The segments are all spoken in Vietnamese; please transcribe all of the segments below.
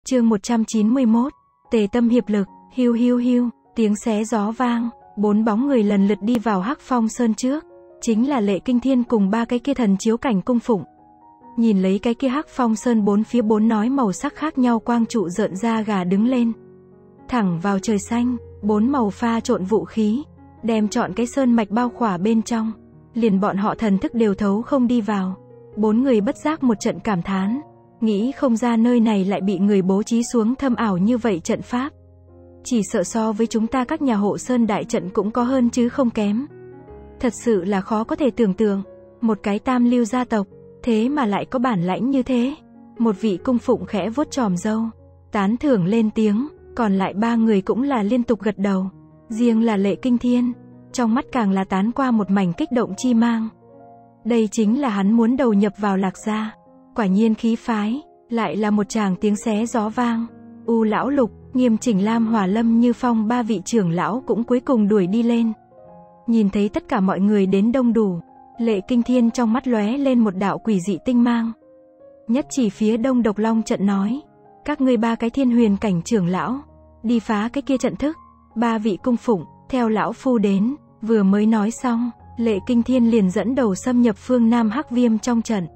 Chương 191, Tề tâm hiệp lực, hiu hiu hiu, tiếng xé gió vang, 4 bóng người lần lượt đi vào Hắc Phong Sơn trước, chính là Lệ Kinh Thiên cùng 3 cái kia thần chiếu cảnh cung phụng. Nhìn lấy cái kia Hắc Phong Sơn 4 phía 4 nói màu sắc khác nhau quang trụ rợn da gà đứng lên. Thẳng vào trời xanh, 4 màu pha trộn vũ khí, đem trọn cái sơn mạch bao khỏa bên trong, liền bọn họ thần thức đều thấu không đi vào. 4 người bất giác một trận cảm thán, nghĩ không ra nơi này lại bị người bố trí xuống thâm ảo như vậy trận pháp. Chỉ sợ so với chúng ta các nhà hộ sơn đại trận cũng có hơn chứ không kém. Thật sự là khó có thể tưởng tượng, một cái tam lưu gia tộc, thế mà lại có bản lãnh như thế. Một vị cung phụng khẽ vuốt chòm râu, tán thưởng lên tiếng, còn lại 3 người cũng là liên tục gật đầu. Riêng là Lệ Kinh Thiên, trong mắt càng là tán qua một mảnh kích động chi mang. Đây chính là hắn muốn đầu nhập vào Lạc gia. Quả nhiên khí phái, lại là một tràng tiếng xé gió vang. U lão Lục, Nghiêm Chỉnh Lam, Hỏa Lâm Như Phong 3 vị trưởng lão cũng cuối cùng đuổi đi lên. Nhìn thấy tất cả mọi người đến đông đủ, Lệ Kinh Thiên trong mắt lóe lên một đạo quỷ dị tinh mang. Nhất chỉ phía đông Độc Long trận nói, các ngươi 3 cái thiên huyền cảnh trưởng lão, đi phá cái kia trận thức. 3 vị cung phụng, theo lão phu đến. Vừa mới nói xong, Lệ Kinh Thiên liền dẫn đầu xâm nhập phương Nam Hắc Viêm trong trận.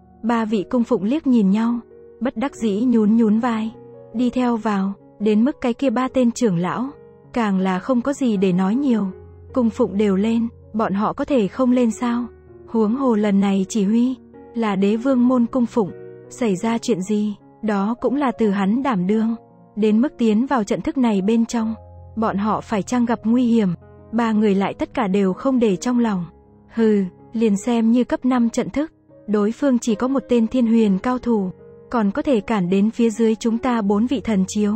3 vị cung phụng liếc nhìn nhau, bất đắc dĩ nhún vai, đi theo vào. Đến mức cái kia 3 tên trưởng lão, càng là không có gì để nói nhiều. Cung phụng đều lên, bọn họ có thể không lên sao? Huống hồ lần này chỉ huy là Đế Vương môn cung phụng, xảy ra chuyện gì, đó cũng là từ hắn đảm đương. Đến mức tiến vào trận thức này bên trong, bọn họ phải chăng gặp nguy hiểm, 3 người lại tất cả đều không để trong lòng. Hừ, liền xem như cấp 5 trận thức, đối phương chỉ có một tên thiên huyền cao thủ, còn có thể cản đến phía dưới chúng ta 4 vị thần chiếu.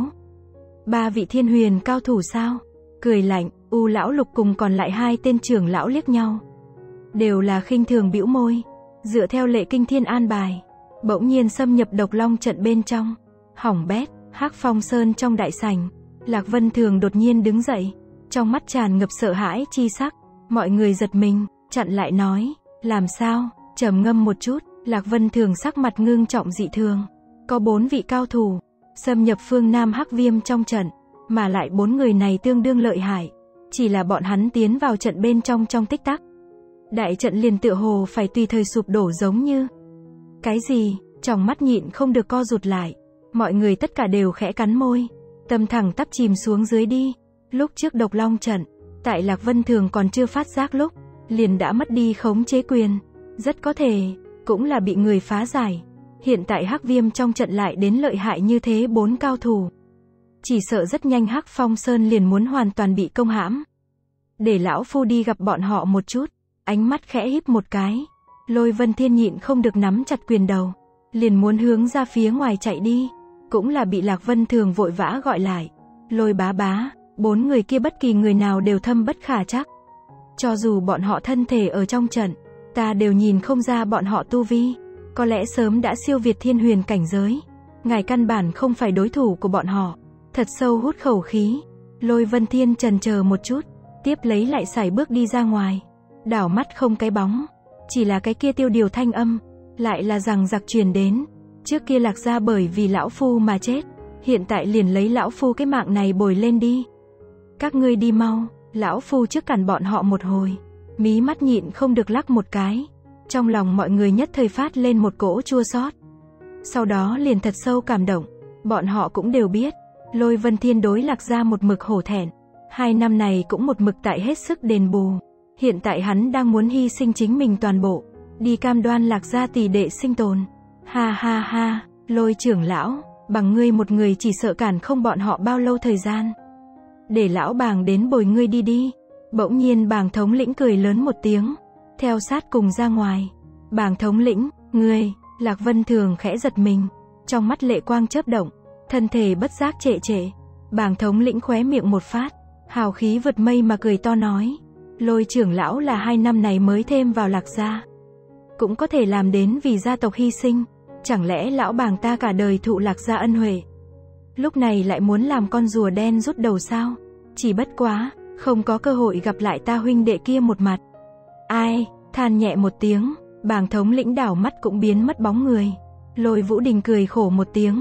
3 vị thiên huyền cao thủ sao? Cười lạnh, U lão Lục cùng còn lại 2 tên trưởng lão liếc nhau, đều là khinh thường bĩu môi. Dựa theo Lệ Kinh Thiên an bài, bỗng nhiên xâm nhập Độc Long trận bên trong. Hỏng bét. Hắc Phong Sơn trong đại sảnh, Lạc Vân Thường đột nhiên đứng dậy, trong mắt tràn ngập sợ hãi chi sắc. Mọi người giật mình, chặn lại nói, làm sao? Trầm ngâm một chút, Lạc Vân Thường sắc mặt ngưng trọng dị thường. Có 4 vị cao thủ xâm nhập phương Nam Hắc Viêm trong trận, mà lại 4 người này tương đương lợi hại. Chỉ là bọn hắn tiến vào trận bên trong tích tắc, đại trận liền tựa hồ phải tùy thời sụp đổ giống như. Cái gì? Tròng mắt nhịn không được co rụt lại. Mọi người tất cả đều khẽ cắn môi, tâm thẳng tắp chìm xuống dưới đi. Lúc trước Độc Long trận, tại Lạc Vân Thường còn chưa phát giác lúc, liền đã mất đi khống chế quyền. Rất có thể, cũng là bị người phá giải. Hiện tại Hắc Viêm trong trận lại đến lợi hại như thế 4 cao thủ. Chỉ sợ rất nhanh Hắc Phong Sơn liền muốn hoàn toàn bị công hãm. Để lão phu đi gặp bọn họ một chút. Ánh mắt khẽ híp một cái, Lôi Vân Thiên nhịn không được nắm chặt quyền đầu, liền muốn hướng ra phía ngoài chạy đi. Cũng là bị Lạc Vân Thường vội vã gọi lại. Lôi bá bá, 4 người kia bất kỳ người nào đều thâm bất khả trắc. Cho dù bọn họ thân thể ở trong trận, ta đều nhìn không ra bọn họ tu vi. Có lẽ sớm đã siêu việt thiên huyền cảnh giới. Ngài căn bản không phải đối thủ của bọn họ. Thật sâu hút khẩu khí, Lôi Vân Thiên chần chờ một chút, tiếp lấy lại sải bước đi ra ngoài. Đảo mắt không cái bóng, chỉ là cái kia tiêu điều thanh âm, lại là rằng giặc truyền đến. Trước kia Lạc gia bởi vì lão phu mà chết, hiện tại liền lấy lão phu cái mạng này bồi lên đi. Các ngươi đi mau, lão phu trước cản bọn họ một hồi. Mí mắt nhịn không được lắc một cái. Trong lòng mọi người nhất thời phát lên một cỗ chua xót. Sau đó liền thật sâu cảm động. Bọn họ cũng đều biết, Lôi Vân Thiên đối Lạc gia một mực hổ thẹn. 2 năm này cũng một mực tại hết sức đền bù. Hiện tại hắn đang muốn hy sinh chính mình toàn bộ, đi cam đoan Lạc gia tỷ đệ sinh tồn. Ha ha ha, Lôi trưởng lão, bằng ngươi một người chỉ sợ cản không bọn họ bao lâu thời gian. Để lão bàng đến bồi ngươi đi đi. Bỗng nhiên bàng thống lĩnh cười lớn một tiếng, theo sát cùng ra ngoài. Bàng thống lĩnh, ngươi? Lạc Vân Thường khẽ giật mình, trong mắt lệ quang chớp động, thân thể bất giác trệ trệ. Bàng thống lĩnh khóe miệng một phát, hào khí vượt mây mà cười to nói, Lôi trưởng lão là 2 năm này mới thêm vào Lạc gia, cũng có thể làm đến vì gia tộc hy sinh. Chẳng lẽ lão bàng ta cả đời thụ Lạc gia ân huệ, lúc này lại muốn làm con rùa đen rút đầu sao? Chỉ bất quá, không có cơ hội gặp lại ta huynh đệ kia một mặt. Ai? Than nhẹ một tiếng, Bàng thống lĩnh đảo mắt cũng biến mất bóng người. Lôi Vũ Đình cười khổ một tiếng,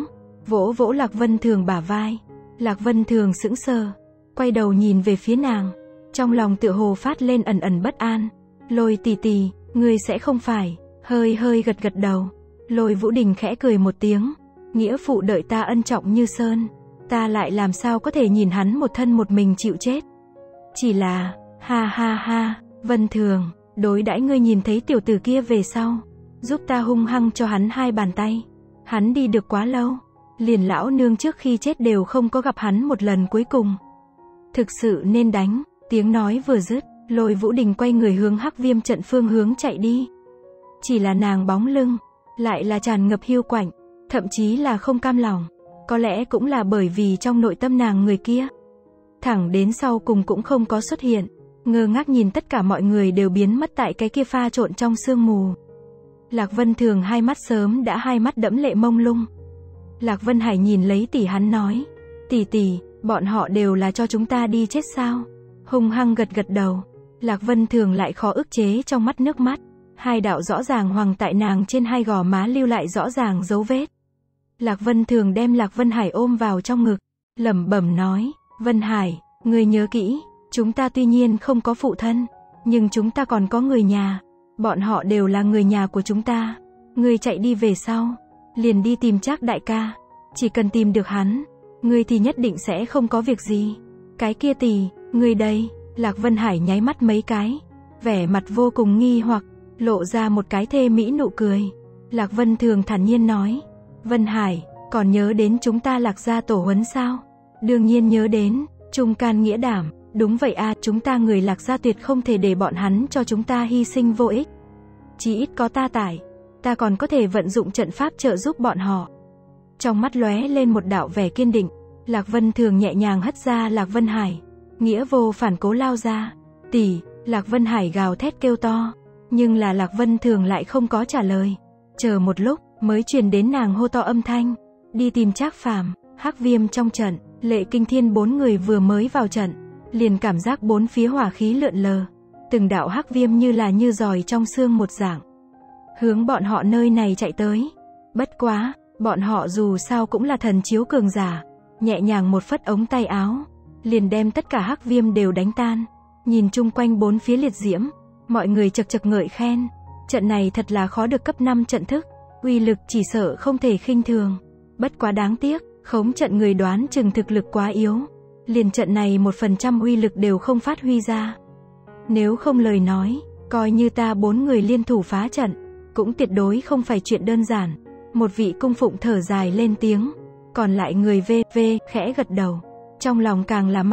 vỗ vỗ Lạc Vân Thường bả vai. Lạc Vân Thường sững sờ, quay đầu nhìn về phía nàng, trong lòng tựa hồ phát lên ẩn ẩn bất an. Lôi tỷ tỷ, ngươi sẽ không phải, hơi hơi gật gật đầu. Lôi Vũ Đình khẽ cười một tiếng, nghĩa phụ đợi ta ân trọng như sơn, ta lại làm sao có thể nhìn hắn một thân một mình chịu chết. Chỉ là, ha ha ha, Vân Thường, đối đãi ngươi nhìn thấy tiểu tử kia về sau, giúp ta hung hăng cho hắn 2 bàn tay. Hắn đi được quá lâu, liền lão nương trước khi chết đều không có gặp hắn một lần cuối cùng. Thực sự nên đánh. Tiếng nói vừa dứt, Lôi Vũ Đình quay người hướng Hắc Viêm trận phương hướng chạy đi. Chỉ là nàng bóng lưng, lại là tràn ngập hiu quạnh, thậm chí là không cam lòng. Có lẽ cũng là bởi vì trong nội tâm nàng người kia, thẳng đến sau cùng cũng không có xuất hiện, ngơ ngác nhìn tất cả mọi người đều biến mất tại cái kia pha trộn trong sương mù. Lạc Vân Thường hai mắt sớm đã hai mắt đẫm lệ mông lung. Lạc Vân Hải nhìn lấy tỷ hắn nói, tỷ tỷ, bọn họ đều là cho chúng ta đi chết sao? Hung hăng gật gật đầu. Lạc Vân Thường lại khó ức chế trong mắt nước mắt, 2 đạo rõ ràng hoàng tại nàng trên 2 gò má lưu lại rõ ràng dấu vết. Lạc Vân Thường đem Lạc Vân Hải ôm vào trong ngực, lẩm bẩm nói, Vân Hải, ngươi nhớ kỹ, chúng ta tuy nhiên không có phụ thân, nhưng chúng ta còn có người nhà, bọn họ đều là người nhà của chúng ta. Ngươi chạy đi về sau, liền đi tìm Trác đại ca, chỉ cần tìm được hắn, ngươi thì nhất định sẽ không có việc gì. Cái kia tỷ, ngươi đây. Lạc Vân Hải nháy mắt mấy cái, vẻ mặt vô cùng nghi hoặc, lộ ra một cái thê mỹ nụ cười. Lạc Vân Thường thản nhiên nói, Vân Hải, còn nhớ đến chúng ta Lạc gia tổ huấn sao? Đương nhiên nhớ đến, trung can nghĩa đảm, đúng vậy a, chúng ta người Lạc gia tuyệt không thể để bọn hắn cho chúng ta hy sinh vô ích. Chỉ ít có ta tại, ta còn có thể vận dụng trận pháp trợ giúp bọn họ. Trong mắt lóe lên một đạo vẻ kiên định, Lạc Vân Thường nhẹ nhàng hất ra Lạc Vân Hải, nghĩa vô phản cố lao ra. Tỷ, Lạc Vân Hải gào thét kêu to, nhưng là Lạc Vân Thường lại không có trả lời. Chờ một lúc, mới truyền đến nàng hô to âm thanh, đi tìm Trác Phàm. Hắc Viêm trong trận, Lệ Kinh Thiên 4 người vừa mới vào trận, liền cảm giác bốn phía hỏa khí lượn lờ, từng đạo hắc viêm như là như giòi trong xương một dạng, hướng bọn họ nơi này chạy tới. Bất quá, bọn họ dù sao cũng là thần chiếu cường giả, nhẹ nhàng một phất ống tay áo, liền đem tất cả hắc viêm đều đánh tan. Nhìn chung quanh bốn phía liệt diễm, mọi người chật chật ngợi khen, trận này thật là khó được cấp 5 trận thức, uy lực chỉ sợ không thể khinh thường. Bất quá đáng tiếc, khống trận người đoán chừng thực lực quá yếu, liền trận này 1% uy lực đều không phát huy ra. Nếu không lời nói, coi như ta 4 người liên thủ phá trận, cũng tuyệt đối không phải chuyện đơn giản. Một vị cung phụng thở dài lên tiếng, còn lại người VV khẽ gật đầu, trong lòng càng là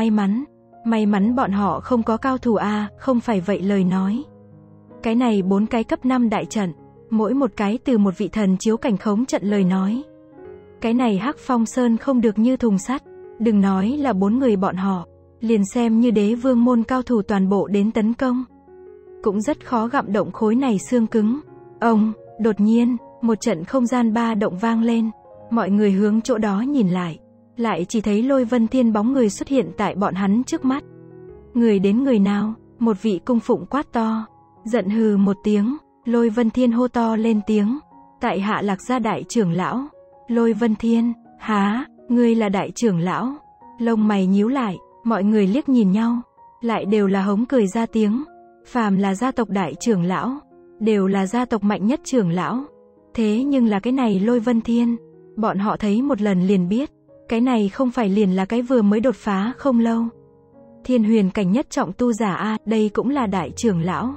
may mắn bọn họ không có cao thủ a, không phải vậy lời nói. Cái này 4 cái cấp 5 đại trận, mỗi một cái từ một vị thần chiếu cảnh khống trận lời nói. Cái này Hắc Phong Sơn không được như thùng sắt, đừng nói là 4 người bọn họ, liền xem như đế vương môn cao thủ toàn bộ đến tấn công, cũng rất khó gặm động khối này xương cứng. Ông, đột nhiên, một trận không gian ba động vang lên, mọi người hướng chỗ đó nhìn lại chỉ thấy Lôi Vân Thiên bóng người xuất hiện tại bọn hắn trước mắt. Người đến người nào? Một vị cung phụng quát to, giận hừ một tiếng, Lôi Vân Thiên hô to lên tiếng, tại hạ Lạc gia đại trưởng lão. Lôi Vân Thiên, há, ngươi là đại trưởng lão? Lông mày nhíu lại, mọi người liếc nhìn nhau, lại đều là hống cười ra tiếng. Phàm là gia tộc đại trưởng lão, đều là gia tộc mạnh nhất trưởng lão. Thế nhưng là cái này Lôi Vân Thiên, bọn họ thấy một lần liền biết, cái này không phải liền là cái vừa mới đột phá không lâu Thiên huyền cảnh nhất trọng tu giả a, đây cũng là đại trưởng lão.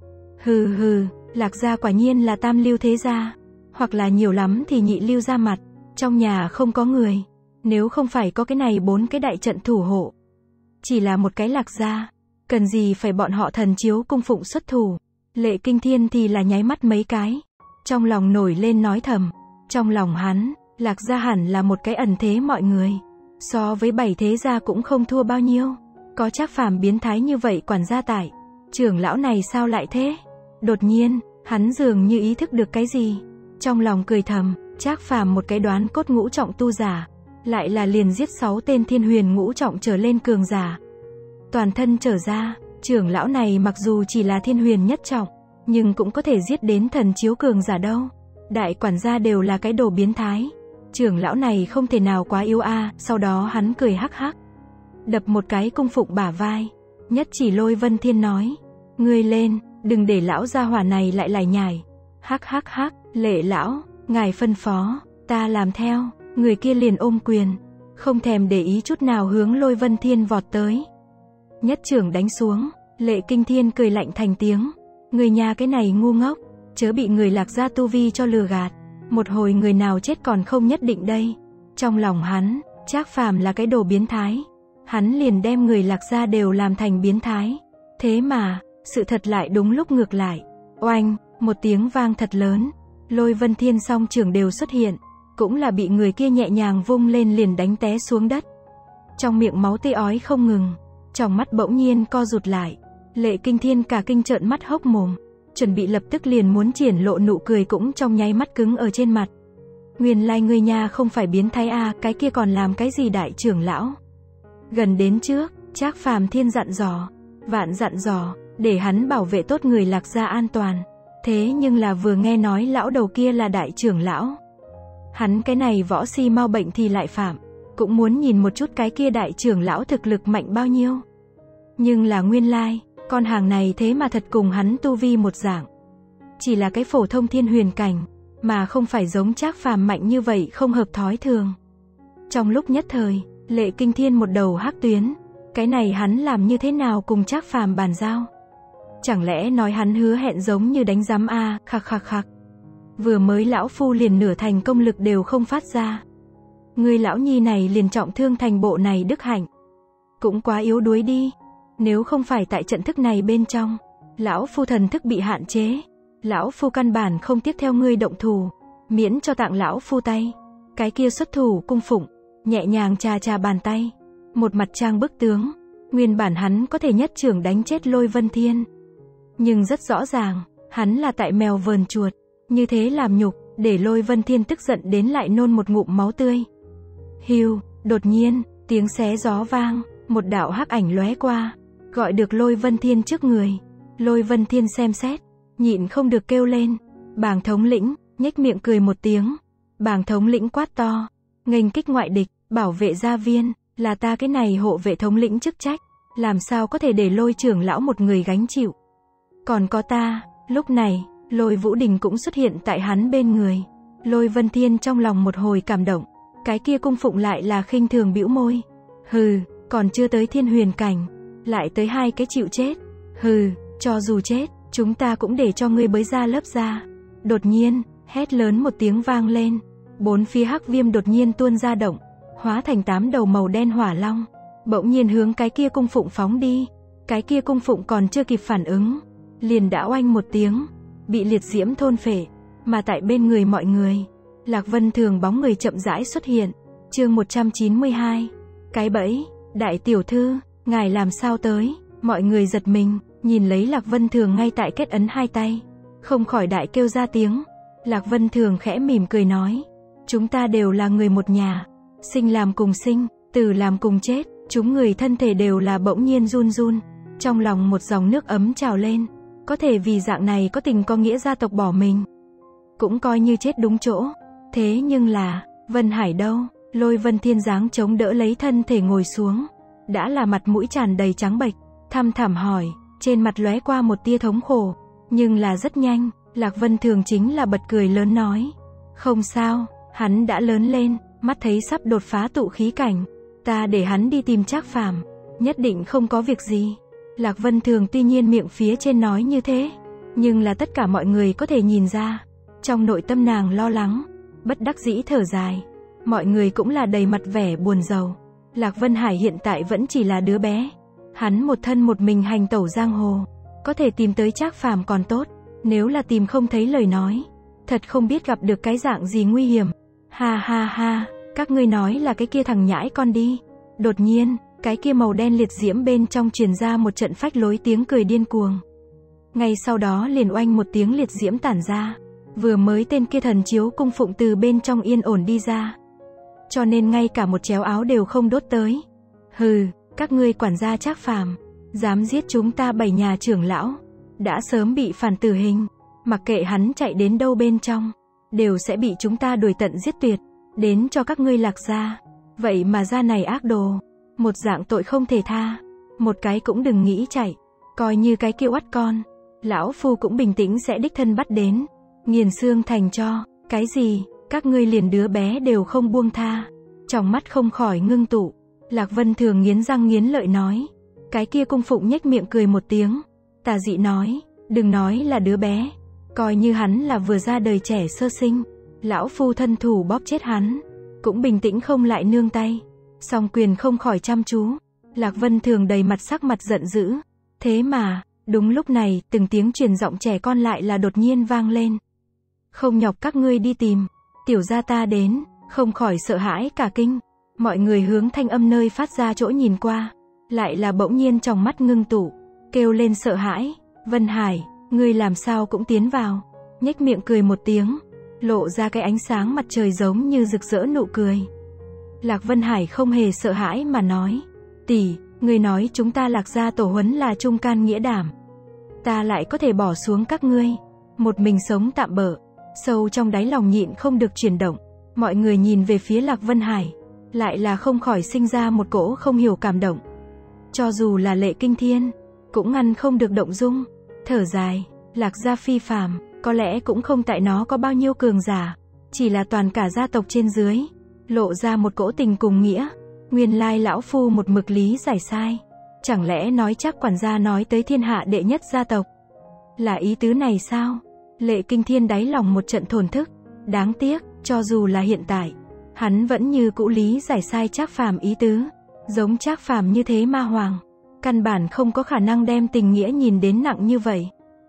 Hừ hừ, Lạc gia quả nhiên là tam lưu thế gia, hoặc là nhiều lắm thì nhị lưu ra mặt, trong nhà không có người, nếu không phải có cái này 4 cái đại trận thủ hộ, chỉ là một cái Lạc gia, cần gì phải bọn họ thần chiếu cung phụng xuất thủ. Lệ Kinh Thiên thì là nháy mắt mấy cái, trong lòng nổi lên nói thầm, trong lòng hắn, Lạc gia hẳn là một cái ẩn thế mọi người, so với 7 thế gia cũng không thua bao nhiêu. Có Trác Phàm biến thái như vậy quản gia tại, trưởng lão này sao lại thế? Đột nhiên, hắn dường như ý thức được cái gì, trong lòng cười thầm, Trác Phàm một cái đoán cốt ngũ trọng tu giả, lại là liền giết 6 tên thiên huyền ngũ trọng trở lên cường giả, toàn thân trở ra. Trưởng lão này mặc dù chỉ là thiên huyền nhất trọng, nhưng cũng có thể giết đến thần chiếu cường giả đâu. Đại quản gia đều là cái đồ biến thái, Trưởng lão này không thể nào quá yếu a. Sau đó hắn cười hắc hắc, đập một cái cung phụng bả vai, nhất chỉ Lôi Vân Thiên nói, ngươi lên, đừng để lão gia hỏa này lại lải nhải. Hắc hắc hắc, Lệ lão, ngài phân phó, ta làm theo. Người kia liền ôm quyền, không thèm để ý chút nào hướng Lôi Vân Thiên vọt tới. Nhất trưởng đánh xuống, Lệ Kinh Thiên cười lạnh thành tiếng, người nhà cái này ngu ngốc, chớ bị người Lạc gia tu vi cho lừa gạt, một hồi người nào chết còn không nhất định đây. Trong lòng hắn, Trác Phàm là cái đồ biến thái, hắn liền đem người Lạc gia đều làm thành biến thái. Thế mà, sự thật lại đúng lúc ngược lại. Oanh, một tiếng vang thật lớn, Lôi Vân Thiên song trưởng đều xuất hiện, cũng là bị người kia nhẹ nhàng vung lên liền đánh té xuống đất. Trong miệng máu tê ói không ngừng, trong mắt bỗng nhiên co rụt lại. Lệ Kinh Thiên cả kinh trợn mắt hốc mồm, chuẩn bị lập tức liền muốn triển lộ nụ cười cũng trong nháy mắt cứng ở trên mặt. Nguyên lai ngươi nha không phải biến thái a, cái kia còn làm cái gì đại trưởng lão? Gần đến trước, Trác Phàm Thiên dặn dò, vạn dặn dò, để hắn bảo vệ tốt người Lạc gia an toàn. Thế nhưng là vừa nghe nói lão đầu kia là đại trưởng lão, hắn cái này võ si mau bệnh thì lại phạm, cũng muốn nhìn một chút cái kia đại trưởng lão thực lực mạnh bao nhiêu. Nhưng là nguyên lai, con hàng này thế mà thật cùng hắn tu vi một dạng, chỉ là cái phổ thông thiên huyền cảnh, mà không phải giống Trác Phàm mạnh như vậy, không hợp thói thường. Trong lúc nhất thời, Lệ Kinh Thiên một đầu hắc tuyến, cái này hắn làm như thế nào cùng Trác Phàm bàn giao? Chẳng lẽ nói hắn hứa hẹn giống như đánh giám a? Khặc khặc khặc. Vừa mới lão phu liền nửa thành công lực đều không phát ra, người lão nhi này liền trọng thương thành bộ này đức hạnh, cũng quá yếu đuối đi. Nếu không phải tại trận thức này bên trong, lão phu thần thức bị hạn chế, lão phu căn bản không tiếp theo ngươi động thủ, miễn cho tặng lão phu tay. Cái kia xuất thủ cung phụng, nhẹ nhàng chà chà bàn tay, một mặt trang bức tướng. Nguyên bản hắn có thể nhất trưởng đánh chết Lôi Vân Thiên, nhưng rất rõ ràng, hắn là tại mèo vờn chuột, như thế làm nhục, để Lôi Vân Thiên tức giận đến lại nôn một ngụm máu tươi. Hiu, đột nhiên, tiếng xé gió vang, một đạo hắc ảnh lóe qua, gọi được Lôi Vân Thiên trước người. Lôi Vân Thiên xem xét, nhịn không được kêu lên, Bàng thống lĩnh, nhếch miệng cười một tiếng. Bàng thống lĩnh quát to, nghênh kích ngoại địch, bảo vệ gia viên, là ta cái này hộ vệ thống lĩnh chức trách, làm sao có thể để Lôi trưởng lão một người gánh chịu. Còn có ta. Lúc này, Lôi Vũ Đình cũng xuất hiện tại hắn bên người. Lôi Vân Thiên trong lòng một hồi cảm động, cái kia cung phụng lại là khinh thường bĩu môi. Hừ, còn chưa tới thiên huyền cảnh, lại tới hai cái chịu chết. Hừ, cho dù chết, chúng ta cũng để cho ngươi bới ra lớp da. Đột nhiên, hét lớn một tiếng vang lên, bốn phía hắc viêm đột nhiên tuôn ra động, hóa thành 8 đầu màu đen hỏa long, bỗng nhiên hướng cái kia cung phụng phóng đi. Cái kia cung phụng còn chưa kịp phản ứng, liền đã oanh một tiếng, bị liệt diễm thôn phệ. Mà tại bên người mọi người, Lạc Vân Thường bóng người chậm rãi xuất hiện. Chương 192, cái bẫy. Đại tiểu thư, ngài làm sao tới? Mọi người giật mình, nhìn lấy Lạc Vân Thường ngay tại kết ấn hai tay, không khỏi đại kêu ra tiếng. Lạc Vân Thường khẽ mỉm cười nói, chúng ta đều là người một nhà, sinh làm cùng sinh, tử làm cùng chết. Chúng người thân thể đều là bỗng nhiên run run, trong lòng một dòng nước ấm trào lên. Có thể vì dạng này có tình có nghĩa gia tộc bỏ mình, cũng coi như chết đúng chỗ. Thế nhưng là, Vân Hải đâu? Lôi Vân Thiên dáng chống đỡ lấy thân thể ngồi xuống, đã là mặt mũi tràn đầy trắng bệch, thăm thẳm hỏi, trên mặt lóe qua một tia thống khổ. Nhưng là rất nhanh, Lạc Vân Thường chính là bật cười lớn nói, không sao, hắn đã lớn lên, mắt thấy sắp đột phá tụ khí cảnh, ta để hắn đi tìm Trác Phàm, nhất định không có việc gì. Lạc Vân Thường tuy nhiên miệng phía trên nói như thế, nhưng là tất cả mọi người có thể nhìn ra, trong nội tâm nàng lo lắng, bất đắc dĩ thở dài. Mọi người cũng là đầy mặt vẻ buồn rầu. Lạc Vân Hải hiện tại vẫn chỉ là đứa bé, hắn một thân một mình hành tẩu giang hồ, có thể tìm tới Trác Phàm còn tốt, nếu là tìm không thấy lời nói, thật không biết gặp được cái dạng gì nguy hiểm. Ha ha ha, các ngươi nói là cái kia thằng nhãi con đi. Đột nhiên, cái kia màu đen liệt diễm bên trong truyền ra một trận phách lối tiếng cười điên cuồng. Ngay sau đó liền oanh một tiếng liệt diễm tản ra. Vừa mới tên kia thần chiếu cung phụng từ bên trong yên ổn đi ra, cho nên ngay cả một chéo áo đều không đốt tới. Hừ, các ngươi quản gia Trác Phàm, dám giết chúng ta 7 nhà trưởng lão, đã sớm bị phản tử hình, mặc kệ hắn chạy đến đâu bên trong, đều sẽ bị chúng ta đuổi tận giết tuyệt. đến cho các ngươi Lạc gia. Vậy mà gia này ác đồ, một dạng tội không thể tha, một cái cũng đừng nghĩ chạy, coi như cái kia oắt con, lão phu cũng bình tĩnh sẽ đích thân bắt đến, nghiền xương thành cho. Cái gì, các ngươi liền đứa bé đều không buông tha? Trong mắt không khỏi ngưng tụ, Lạc Vân Thường nghiến răng nghiến lợi nói. Cái kia cung phụng nhếch miệng cười một tiếng, tà dị nói, đừng nói là đứa bé, coi như hắn là vừa ra đời trẻ sơ sinh, lão phu thân thủ bóp chết hắn, cũng bình tĩnh không lại nương tay. Song quyền không khỏi chăm chú, Lạc Vân Thường đầy mặt sắc mặt giận dữ. Thế mà, đúng lúc này, từng tiếng truyền giọng trẻ con lại là đột nhiên vang lên. Không nhọc các ngươi đi tìm, tiểu gia ta đến. Không khỏi sợ hãi cả kinh, mọi người hướng thanh âm nơi phát ra chỗ nhìn qua, lại là bỗng nhiên trong mắt ngưng tụ, kêu lên sợ hãi. Vân Hải, ngươi làm sao cũng tiến vào? Nhếch miệng cười một tiếng, lộ ra cái ánh sáng mặt trời giống như rực rỡ nụ cười. Lạc Vân Hải không hề sợ hãi mà nói, tỷ, ngươi nói chúng ta Lạc gia tổ huấn là trung can nghĩa đảm, ta lại có thể bỏ xuống các ngươi, một mình sống tạm bợ. Sâu trong đáy lòng nhịn không được chuyển động, mọi người nhìn về phía Lạc Vân Hải, lại là không khỏi sinh ra một cỗ không hiểu cảm động. Cho dù là Lệ Kinh Thiên, cũng ngăn không được động dung, thở dài, Lạc gia phi phàm, có lẽ cũng không tại nó có bao nhiêu cường giả, chỉ là toàn cả gia tộc trên dưới, lộ ra một cỗ tình cùng nghĩa. Nguyên lai lão phu một mực lý giải sai, chẳng lẽ nói chắc quản gia nói tới thiên hạ đệ nhất gia tộc, là ý tứ này sao? Lệ Kinh Thiên đáy lòng một trận thổn thức, đáng tiếc, cho dù là hiện tại, hắn vẫn như cũ lý giải sai Trác Phàm ý tứ, giống Trác Phàm như thế ma hoàng, căn bản không có khả năng đem tình nghĩa nhìn đến nặng như vậy.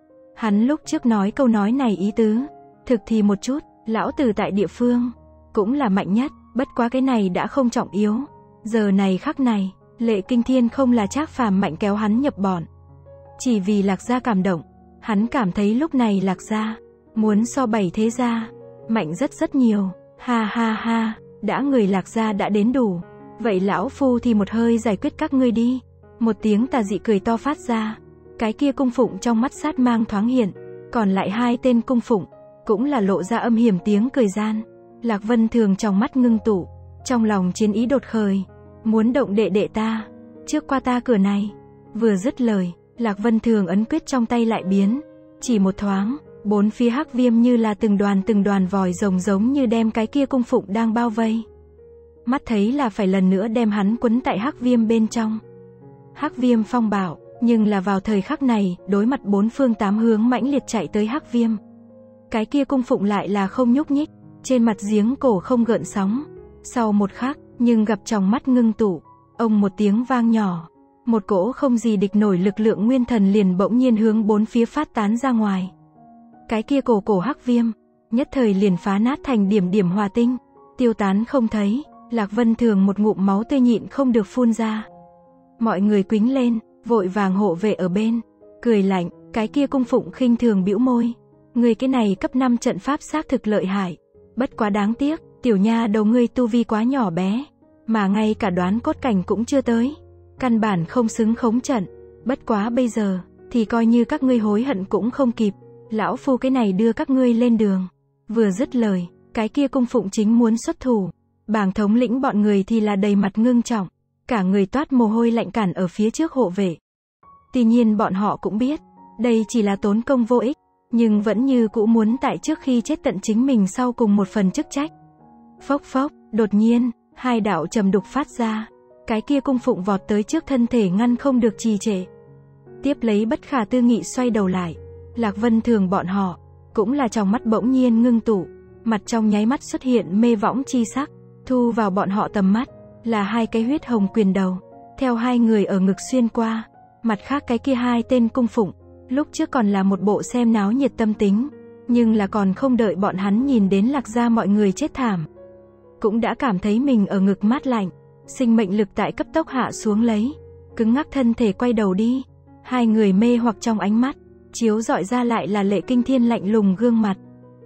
Hắn lúc trước nói câu nói này ý tứ, thực thì một chút, lão tử tại địa phương, cũng là mạnh nhất, bất quá cái này đã không trọng yếu. Giờ này khắc này, Lệ Kinh Thiên không là Trác Phàm mạnh kéo hắn nhập bọn, chỉ vì Lạc gia cảm động. Hắn cảm thấy lúc này Lạc gia muốn so bảy thế gia mạnh rất rất nhiều. Ha ha ha, đã người Lạc gia đã đến đủ, vậy lão phu thì một hơi giải quyết các ngươi đi. Một tiếng tà dị cười to phát ra, cái kia cung phụng trong mắt sát mang thoáng hiện, còn lại hai tên cung phụng cũng là lộ ra âm hiểm tiếng cười gian. Lạc Vân Thường trong mắt ngưng tụ, trong lòng chiến ý đột khởi, muốn động đệ đệ ta, trước qua ta cửa này. Vừa dứt lời, Lạc Vân Thường ấn quyết trong tay lại biến, chỉ một thoáng, bốn phía hắc viêm như là từng đoàn vòi rồng giống như đem cái kia cung phụng đang bao vây. Mắt thấy là phải lần nữa đem hắn quấn tại hắc viêm bên trong. Hắc viêm phong bạo, nhưng là vào thời khắc này, đối mặt bốn phương tám hướng mãnh liệt chạy tới hắc viêm. Cái kia cung phụng lại là không nhúc nhích, trên mặt giếng cổ không gợn sóng. Sau một khắc, nhưng gặp trong mắt ngưng tụ, ông một tiếng vang nhỏ, một cỗ không gì địch nổi lực lượng nguyên thần liền bỗng nhiên hướng bốn phía phát tán ra ngoài. Cái kia cổ hắc viêm, nhất thời liền phá nát thành điểm điểm hòa tinh, tiêu tán không thấy. Lạc Vân Thường một ngụm máu tươi nhịn không được phun ra. Mọi người quýnh lên, vội vàng hộ vệ ở bên, cười lạnh. Cái kia cung phụng khinh thường bĩu môi, người cái này cấp 5 trận pháp xác thực lợi hại, bất quá đáng tiếc, tiểu nha đầu ngươi tu vi quá nhỏ bé, mà ngay cả đoán cốt cảnh cũng chưa tới, căn bản không xứng khống trận. Bất quá bây giờ, thì coi như các ngươi hối hận cũng không kịp, lão phu cái này đưa các ngươi lên đường. Vừa dứt lời, cái kia cung phụng chính muốn xuất thủ, bảng thống lĩnh bọn người thì là đầy mặt ngưng trọng, cả người toát mồ hôi lạnh cản ở phía trước hộ vệ. Tuy nhiên bọn họ cũng biết, đây chỉ là tốn công vô ích, nhưng vẫn như cũ muốn tại trước khi chết tận chính mình sau cùng một phần chức trách. Phốc phốc, đột nhiên, hai đạo trầm đục phát ra, cái kia cung phụng vọt tới trước thân thể ngăn không được trì trệ. Tiếp lấy bất khả tư nghị xoay đầu lại, Lạc Vân Thường bọn họ, cũng là trong mắt bỗng nhiên ngưng tụ, mặt trong nháy mắt xuất hiện mê võng chi sắc, thu vào bọn họ tầm mắt, là hai cái huyết hồng quyền đầu, theo hai người ở ngực xuyên qua. Mặt khác cái kia hai tên cung phụng, lúc trước còn là một bộ xem náo nhiệt tâm tính, nhưng là còn không đợi bọn hắn nhìn đến Lạc gia mọi người chết thảm, cũng đã cảm thấy mình ở ngực mát lạnh, sinh mệnh lực tại cấp tốc hạ xuống lấy, cứng ngắc thân thể quay đầu đi. Hai người mê hoặc trong ánh mắt, chiếu rọi ra lại là Lệ Kinh Thiên lạnh lùng gương mặt.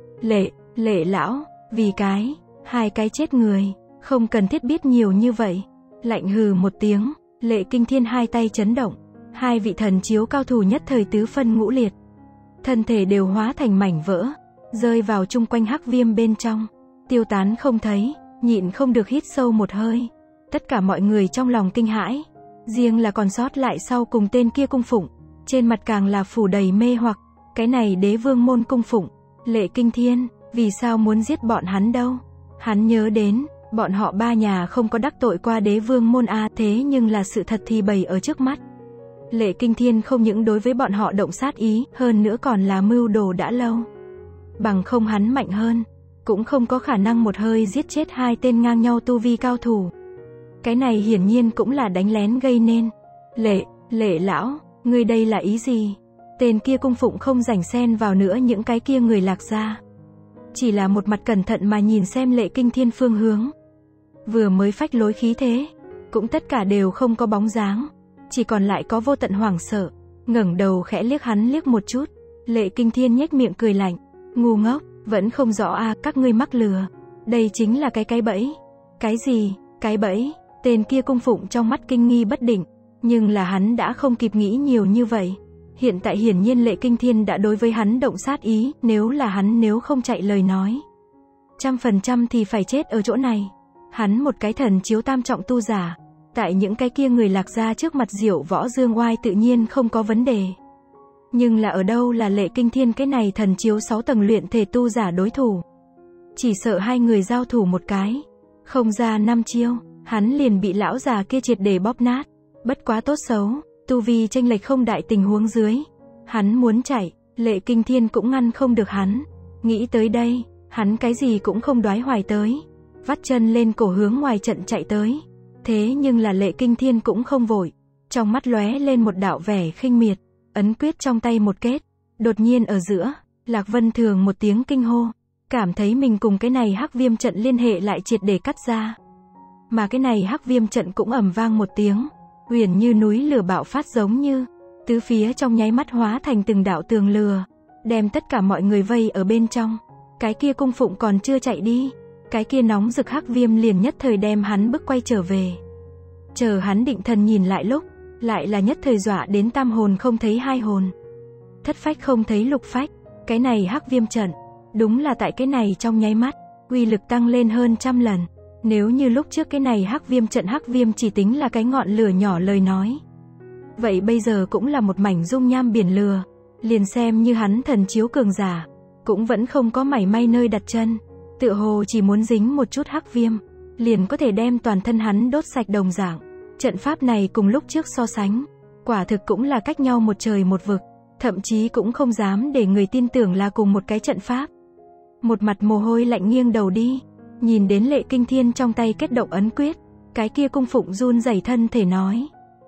Lệ lão, vì hai cái chết người, không cần thiết biết nhiều như vậy. Lạnh hừ một tiếng, Lệ Kinh Thiên hai tay chấn động, hai vị thần chiếu cao thủ nhất thời tứ phân ngũ liệt, thân thể đều hóa thành mảnh vỡ, rơi vào chung quanh hắc viêm bên trong, tiêu tán không thấy. nhịn không được hít sâu một hơi. Tất cả mọi người trong lòng kinh hãi, riêng là còn sót lại sau cùng tên kia cung phụng, trên mặt càng là phủ đầy mê hoặc. Cái này đế vương môn cung phụng, Lệ Kinh Thiên, vì sao muốn giết bọn hắn đâu? Hắn nhớ đến, bọn họ ba nhà không có đắc tội qua đế vương môn a, thế nhưng là sự thật thì bày ở trước mắt. Lệ Kinh Thiên không những đối với bọn họ động sát ý, hơn nữa còn là mưu đồ đã lâu. Bằng không hắn mạnh hơn, cũng không có khả năng một hơi giết chết hai tên ngang nhau tu vi cao thủ. Cái này hiển nhiên cũng là đánh lén gây nên. Lệ lão, ngươi đây là ý gì? Tên kia cung phụng không rảnh xen vào nữa những cái kia người Lạc gia. Chỉ là một mặt cẩn thận mà nhìn xem Lệ Kinh Thiên phương hướng. Vừa mới phách lối khí thế, cũng tất cả đều không có bóng dáng. Chỉ còn lại có vô tận hoảng sợ, ngẩng đầu khẽ liếc hắn liếc một chút. Lệ Kinh Thiên nhếch miệng cười lạnh, ngu ngốc, vẫn không rõ à, các ngươi mắc lừa. Đây chính là cái bẫy. Cái gì? Cái bẫy? Tên kia cung phụng trong mắt kinh nghi bất định, nhưng là hắn đã không kịp nghĩ nhiều như vậy. Hiện tại hiển nhiên Lệ Kinh Thiên đã đối với hắn động sát ý, nếu là hắn nếu không chạy lời nói, 100% thì phải chết ở chỗ này. Hắn một cái thần chiếu tam trọng tu giả, tại những cái kia người Lạc gia trước mặt diệu võ dương oai tự nhiên không có vấn đề. Nhưng là ở đâu là Lệ Kinh Thiên cái này thần chiếu 6 tầng luyện thể tu giả đối thủ. Chỉ sợ hai người giao thủ một cái, không ra 5 chiêu, hắn liền bị lão già kia triệt để bóp nát. Bất quá tốt xấu, tu vi chênh lệch không đại tình huống dưới, hắn muốn chạy, Lệ Kinh Thiên cũng ngăn không được hắn. Nghĩ tới đây, hắn cái gì cũng không đoái hoài tới, vắt chân lên cổ hướng ngoài trận chạy tới. Thế nhưng là Lệ Kinh Thiên cũng không vội, trong mắt lóe lên một đạo vẻ khinh miệt, ấn quyết trong tay một kết. Đột nhiên ở giữa, Lạc Vân Thường một tiếng kinh hô, cảm thấy mình cùng cái này hắc viêm trận liên hệ lại triệt để cắt ra. Mà cái này hắc viêm trận cũng ầm vang một tiếng, huyền như núi lửa bạo phát, giống như tứ phía trong nháy mắt hóa thành từng đạo tường lửa, đem tất cả mọi người vây ở bên trong. Cái kia cung phụng còn chưa chạy đi, cái kia nóng rực hắc viêm liền nhất thời đem hắn bức quay trở về. Chờ hắn định thần nhìn lại lúc, lại là nhất thời dọa đến tam hồn không thấy hai hồn, thất phách không thấy lục phách. Cái này hắc viêm trận, đúng là tại cái này trong nháy mắt, uy lực tăng lên hơn 100 lần. Nếu như lúc trước cái này hắc viêm trận hắc viêm chỉ tính là cái ngọn lửa nhỏ lời nói, vậy bây giờ cũng là một mảnh dung nham biển lửa. Liền xem như hắn thần chiếu cường giả, cũng vẫn không có mảy may nơi đặt chân. Tựa hồ chỉ muốn dính một chút hắc viêm, liền có thể đem toàn thân hắn đốt sạch đồng dạng. Trận pháp này cùng lúc trước so sánh, quả thực cũng là cách nhau một trời một vực, thậm chí cũng không dám để người tin tưởng là cùng một cái trận pháp. Một mặt mồ hôi lạnh nghiêng đầu đi, nhìn đến Lệ Kinh Thiên trong tay kết động ấn quyết, cái kia cung phụng run rẩy thân thể nói,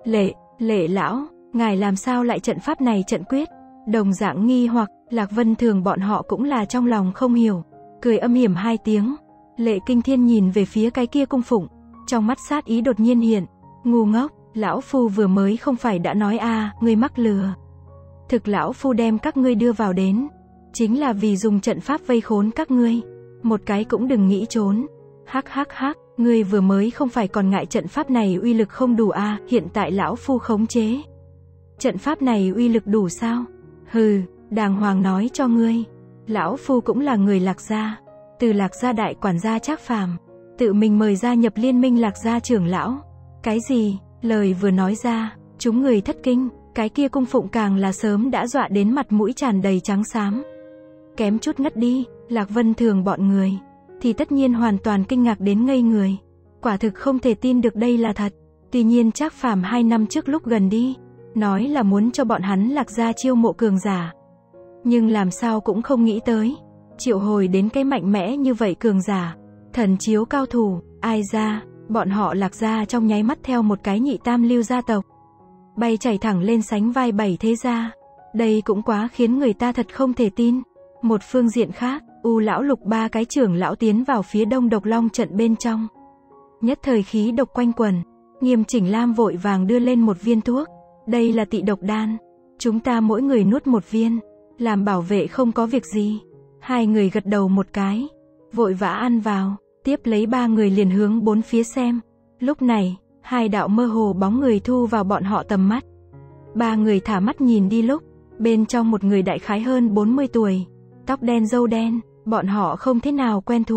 Lệ lão, ngài làm sao lại trận pháp này trận quyết? Đồng dạng nghi hoặc, Lạc Vân Thường bọn họ cũng là trong lòng không hiểu, cười âm hiểm hai tiếng. Lệ Kinh Thiên nhìn về phía cái kia cung phụng, trong mắt sát ý đột nhiên hiện, ngu ngốc, lão phu vừa mới không phải đã nói à, ngươi mắc lừa. Thực lão phu đem các ngươi đưa vào đến, chính là vì dùng trận pháp vây khốn các ngươi, một cái cũng đừng nghĩ trốn. Hắc, ngươi vừa mới không phải còn ngại trận pháp này uy lực không đủ à, hiện tại lão phu khống chế trận pháp này uy lực đủ sao? Hừ, đàng hoàng nói cho ngươi, lão phu cũng là người Lạc gia, từ Lạc gia đại quản gia Trác Phàm tự mình mời gia nhập liên minh Lạc gia trưởng lão. Cái gì? Lời vừa nói ra, chúng người thất kinh, cái kia cung phụng càng là sớm đã dọa đến mặt mũi tràn đầy trắng xám, kém chút ngất đi. Lạc Vân Thường bọn người thì tất nhiên hoàn toàn kinh ngạc đến ngây người, quả thực không thể tin được đây là thật. Tuy nhiên Trác Phàm 2 năm trước lúc gần đi, nói là muốn cho bọn hắn Lạc gia chiêu mộ cường giả, nhưng làm sao cũng không nghĩ tới, triệu hồi đến cái mạnh mẽ như vậy cường giả, thần chiếu cao thủ. Ai ra, bọn họ Lạc gia trong nháy mắt theo một cái nhị tam lưu gia tộc, bay chảy thẳng lên sánh vai 7 thế gia. Đây cũng quá khiến người ta thật không thể tin. Một phương diện khác, U lão Lục ba cái trưởng lão tiến vào phía đông độc long trận bên trong. Nhất thời khí độc quanh quần, Nghiêm Chỉnh Lam vội vàng đưa lên một viên thuốc. Đây là tị độc đan, chúng ta mỗi người nuốt một viên, làm bảo vệ không có việc gì. Hai người gật đầu một cái, vội vã ăn vào, tiếp lấy ba người liền hướng bốn phía xem. Lúc này, hai đạo mơ hồ bóng người thu vào bọn họ tầm mắt. Ba người thả mắt nhìn đi lúc, bên trong một người đại khái hơn 40 tuổi, tóc đen râu đen, bọn họ không thế nào quen thuộc.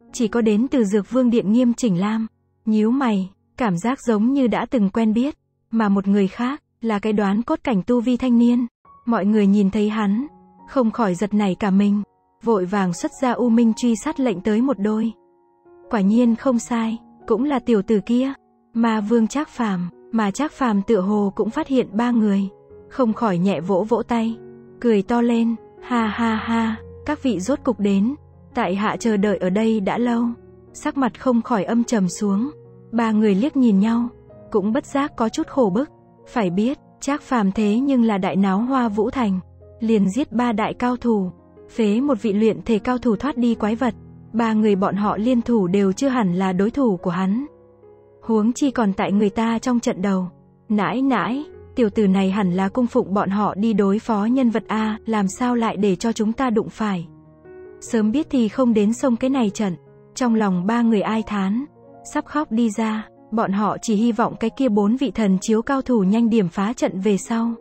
chỉ có đến từ Dược Vương Điện Nghiêm Chỉnh Lam. Nhíu mày, cảm giác giống như đã từng quen biết, mà một người khác, là cái đoán cốt cảnh tu vi thanh niên. Mọi người nhìn thấy hắn, không khỏi giật nảy cả mình, vội vàng xuất ra U Minh truy sát lệnh tới một đôi. Quả nhiên không sai, cũng là tiểu tử kia, Ma Vương Trác Phàm, mà Trác Phàm tựa hồ cũng phát hiện ba người, không khỏi nhẹ vỗ vỗ tay, cười to lên, ha ha ha, các vị rốt cục đến, tại hạ chờ đợi ở đây đã lâu. Sắc mặt không khỏi âm trầm xuống, ba người liếc nhìn nhau, cũng bất giác có chút khổ bức, phải biết, Trác Phàm thế nhưng là đại náo Hoa Vũ Thành, liền giết ba đại cao thủ, phế một vị luyện thể cao thủ thoát đi quái vật, ba người bọn họ liên thủ đều chưa hẳn là đối thủ của hắn. Huống chi còn tại người ta trong trận đầu. Nãi nãi, tiểu tử này hẳn là cung phụng bọn họ đi đối phó nhân vật A, làm sao lại để cho chúng ta đụng phải. Sớm biết thì không đến xông cái này trận. Trong lòng ba người ai thán, sắp khóc đi ra, bọn họ chỉ hy vọng cái kia 4 vị thần chiếu cao thủ nhanh điểm phá trận về sau,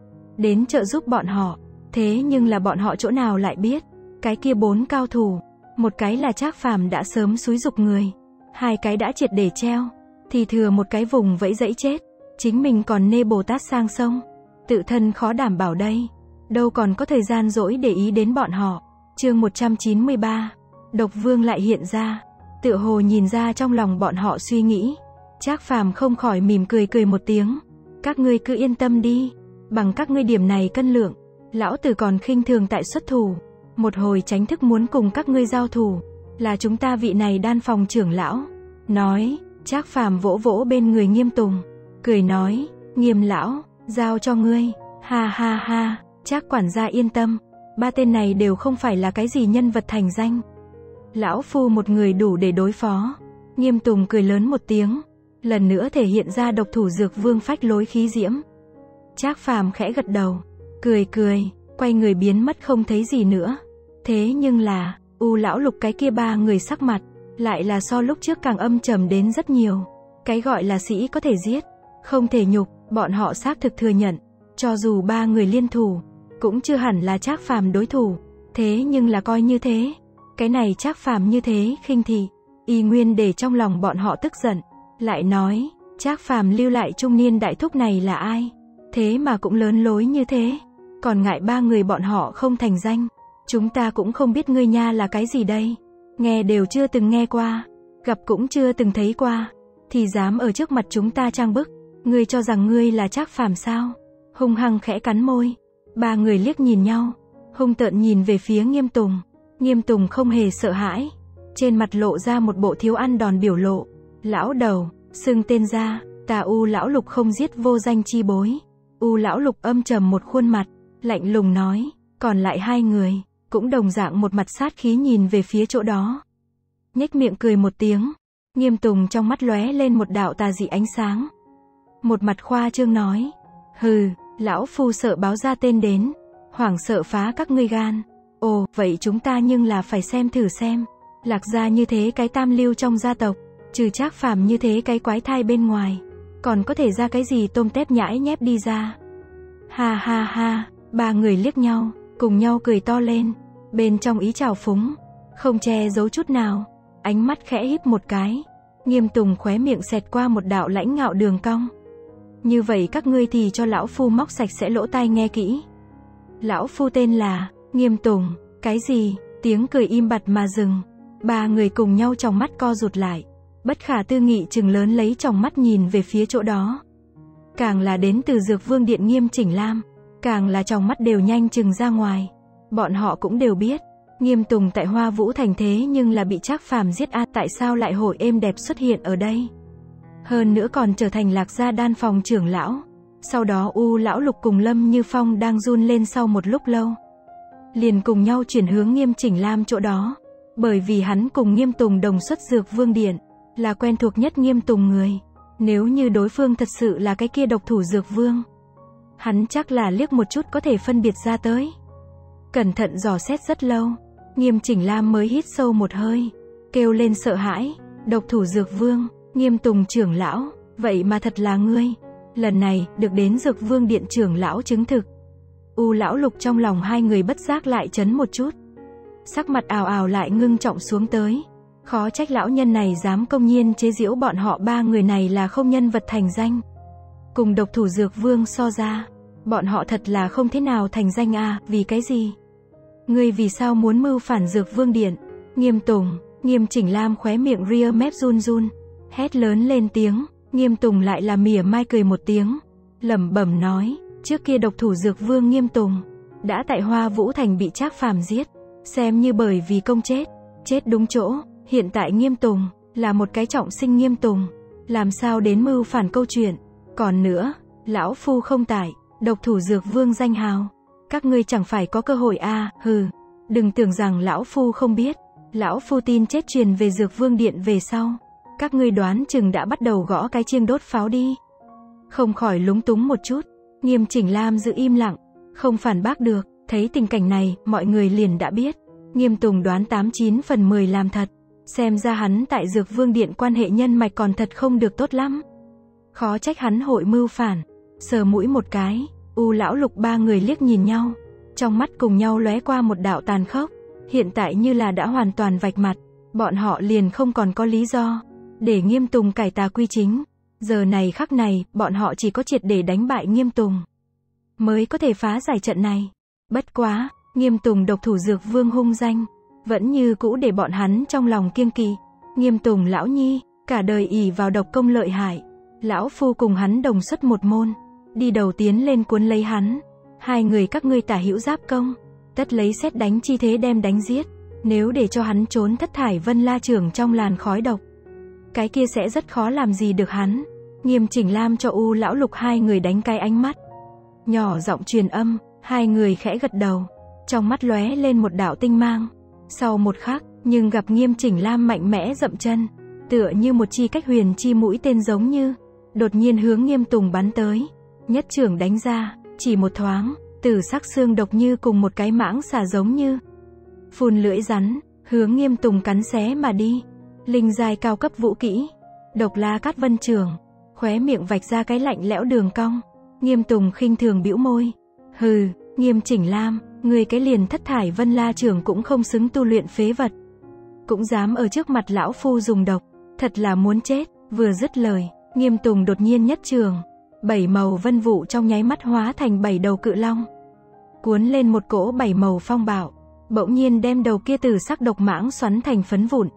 đến trợ giúp bọn họ. Thế nhưng là bọn họ chỗ nào lại biết, cái kia 4 cao thủ, một cái là Trác Phàm đã sớm xúi giục người, hai cái đã triệt để treo, thì thừa một cái vùng vẫy dẫy chết, chính mình còn nê Bồ Tát sang sông, tự thân khó đảm bảo đây, đâu còn có thời gian rỗi để ý đến bọn họ. Chương 193, Độc Vương lại hiện ra, tựa hồ nhìn ra trong lòng bọn họ suy nghĩ. Trác Phàm không khỏi mỉm cười cười một tiếng, các ngươi cứ yên tâm đi, bằng các ngươi điểm này cân lượng, lão tử còn khinh thường tại xuất thủ, một hồi tránh thức muốn cùng các ngươi giao thủ, là chúng ta vị này đan phòng trưởng lão. Nói, Trác Phàm vỗ vỗ bên người Nghiêm Tùng, cười nói, Nghiêm lão, giao cho ngươi, ha ha ha, Trác quản gia yên tâm, ba tên này đều không phải là cái gì nhân vật thành danh, lão phu một người đủ để đối phó. Nghiêm Tùng cười lớn một tiếng, lần nữa thể hiện ra độc thủ Dược Vương phách lối khí diễm. Trác Phàm khẽ gật đầu, cười cười, quay người biến mất không thấy gì nữa. Thế nhưng là, U lão Lục cái kia ba người sắc mặt, lại là so lúc trước càng âm trầm đến rất nhiều. Cái gọi là sĩ có thể giết, không thể nhục, bọn họ xác thực thừa nhận, cho dù ba người liên thủ, cũng chưa hẳn là Trác Phàm đối thủ. Thế nhưng là coi như thế, cái này Trác Phàm như thế khinh thị, y nguyên để trong lòng bọn họ tức giận, lại nói, Trác Phàm lưu lại trung niên đại thúc này là ai? Thế mà cũng lớn lối như thế, còn ngại ba người bọn họ không thành danh, chúng ta cũng không biết ngươi nha là cái gì đây, nghe đều chưa từng nghe qua, gặp cũng chưa từng thấy qua, thì dám ở trước mặt chúng ta trang bức, ngươi cho rằng ngươi là Trác Phàm sao? Hung hăng khẽ cắn môi, ba người liếc nhìn nhau, hung tợn nhìn về phía Nghiêm Tùng. Nghiêm Tùng không hề sợ hãi, trên mặt lộ ra một bộ thiếu ăn đòn biểu lộ. Lão đầu, xưng tên ra, ta U lão Lục không giết vô danh chi bối. U lão Lục âm trầm một khuôn mặt, lạnh lùng nói, còn lại hai người, cũng đồng dạng một mặt sát khí nhìn về phía chỗ đó. Nhếch miệng cười một tiếng, Nghiêm Tùng trong mắt lóe lên một đạo tà dị ánh sáng. Một mặt khoa trương nói, hừ, lão phu sợ báo ra tên đến, hoảng sợ phá các ngươi gan. Ồ, vậy chúng ta nhưng là phải xem thử xem, Lạc gia như thế cái tam lưu trong gia tộc, trừ Trác Phàm như thế cái quái thai bên ngoài, còn có thể ra cái gì tôm tép nhãi nhép đi ra. Ha ha ha, ba người liếc nhau, cùng nhau cười to lên, bên trong ý trào phúng, không che giấu chút nào, ánh mắt khẽ híp một cái. Nghiêm Tùng khóe miệng xẹt qua một đạo lãnh ngạo đường cong. Như vậy các ngươi thì cho lão phu móc sạch sẽ lỗ tai nghe kỹ. Lão phu tên là Nghiêm Tùng. Cái gì? Tiếng cười im bặt mà dừng. Ba người cùng nhau trong mắt co rụt lại, bất khả tư nghị trừng lớn lấy tròng mắt nhìn về phía chỗ đó. Càng là đến từ Dược Vương Điện Nghiêm Chỉnh Lam, càng là tròng mắt đều nhanh trừng ra ngoài. Bọn họ cũng đều biết, Nghiêm Tùng tại Hoa Vũ Thành thế nhưng là bị Trác Phàm giết a, tại sao lại hội êm đẹp xuất hiện ở đây? Hơn nữa còn trở thành Lạc gia đan phòng trưởng lão. Sau đó U lão Lục cùng Lâm Như Phong đang run lên sau một lúc lâu, liền cùng nhau chuyển hướng Nghiêm Chỉnh Lam chỗ đó, bởi vì hắn cùng Nghiêm Tùng đồng xuất Dược Vương Điện, là quen thuộc nhất Nghiêm Tùng người. Nếu như đối phương thật sự là cái kia độc thủ Dược Vương, hắn chắc là liếc một chút có thể phân biệt ra tới. Cẩn thận dò xét rất lâu, Nghiêm Chỉnh Lam mới hít sâu một hơi, kêu lên sợ hãi, độc thủ Dược Vương, Nghiêm Tùng trưởng lão, vậy mà thật là ngươi. Lần này, được đến Dược Vương Điện trưởng lão chứng thực. U lão Lục trong lòng hai người bất giác lại chấn một chút, sắc mặt ào ào lại ngưng trọng xuống tới. Khó trách lão nhân này dám công nhiên chế giễu bọn họ ba người này là không nhân vật thành danh. Cùng độc thủ Dược Vương so ra, bọn họ thật là không thế nào thành danh à, vì cái gì? Ngươi vì sao muốn mưu phản Dược Vương Điện? Nghiêm Tùng, Nghiêm Chỉnh Lam khóe miệng ria mép run run, hét lớn lên tiếng. Nghiêm Tùng lại là mỉa mai cười một tiếng, lẩm bẩm nói, trước kia độc thủ Dược Vương Nghiêm Tùng đã tại Hoa Vũ Thành bị Trác Phàm giết, xem như bởi vì công chết, chết đúng chỗ. Hiện tại Nghiêm Tùng là một cái trọng sinh Nghiêm Tùng, làm sao đến mưu phản câu chuyện? Còn nữa, lão phu không tải độc thủ Dược Vương danh hào, các ngươi chẳng phải có cơ hội à? Hừ, đừng tưởng rằng lão phu không biết, lão phu tin chết truyền về Dược Vương Điện về sau, các ngươi đoán chừng đã bắt đầu gõ cái chiêng đốt pháo đi. Không khỏi lúng túng một chút, Nghiêm Chỉnh Lam giữ im lặng, không phản bác được. Thấy tình cảnh này, mọi người liền đã biết, Nghiêm Tùng đoán 89 phần 10 làm thật. Xem ra hắn tại Dược Vương Điện quan hệ nhân mạch còn thật không được tốt lắm. Khó trách hắn hội mưu phản. Sờ mũi một cái, U Lão Lục ba người liếc nhìn nhau, trong mắt cùng nhau lóe qua một đạo tàn khốc. Hiện tại như là đã hoàn toàn vạch mặt, bọn họ liền không còn có lý do để Nghiêm Tùng cải tà quy chính. Giờ này khắc này, bọn họ chỉ có triệt để đánh bại Nghiêm Tùng mới có thể phá giải trận này. Bất quá, Nghiêm Tùng độc thủ Dược Vương hung danh vẫn như cũ để bọn hắn trong lòng kiêng kỵ. Nghiêm Tùng lão nhi, cả đời ỷ vào độc công lợi hại, lão phu cùng hắn đồng xuất một môn, đi đầu tiến lên cuốn lấy hắn. Hai người các ngươi tả hữu giáp công, tất lấy xét đánh chi thế đem đánh giết. Nếu để cho hắn trốn thất thải Vân La Trưởng trong làn khói độc, cái kia sẽ rất khó làm gì được hắn. Nghiêm Chỉnh Lam cho U Lão Lục hai người đánh cái ánh mắt, nhỏ giọng truyền âm. Hai người khẽ gật đầu, trong mắt lóe lên một đạo tinh mang. Sau một khắc, nhưng gặp Nghiêm Chỉnh Lam mạnh mẽ dậm chân, tựa như một chi cách huyền chi mũi tên giống như, đột nhiên hướng Nghiêm Tùng bắn tới. Nhất trưởng đánh ra, chỉ một thoáng, tử sắc xương độc như cùng một cái mãng xà giống như phun lưỡi rắn, hướng Nghiêm Tùng cắn xé mà đi. Linh giai cao cấp vũ kỹ, Độc La Cát Vân Trường, khóe miệng vạch ra cái lạnh lẽo đường cong. Nghiêm Tùng khinh thường bĩu môi, hừ, Nghiêm Chỉnh Lam, người cái liền thất thải Vân La Trưởng cũng không xứng tu luyện phế vật, cũng dám ở trước mặt lão phu dùng độc, thật là muốn chết. Vừa dứt lời, Nghiêm Tùng đột nhiên nhất trường, 7 màu vân vụ trong nháy mắt hóa thành 7 đầu cự long, cuốn lên một cỗ 7 màu phong bạo, bỗng nhiên đem đầu kia tử sắc độc mãng xoắn thành phấn vụn,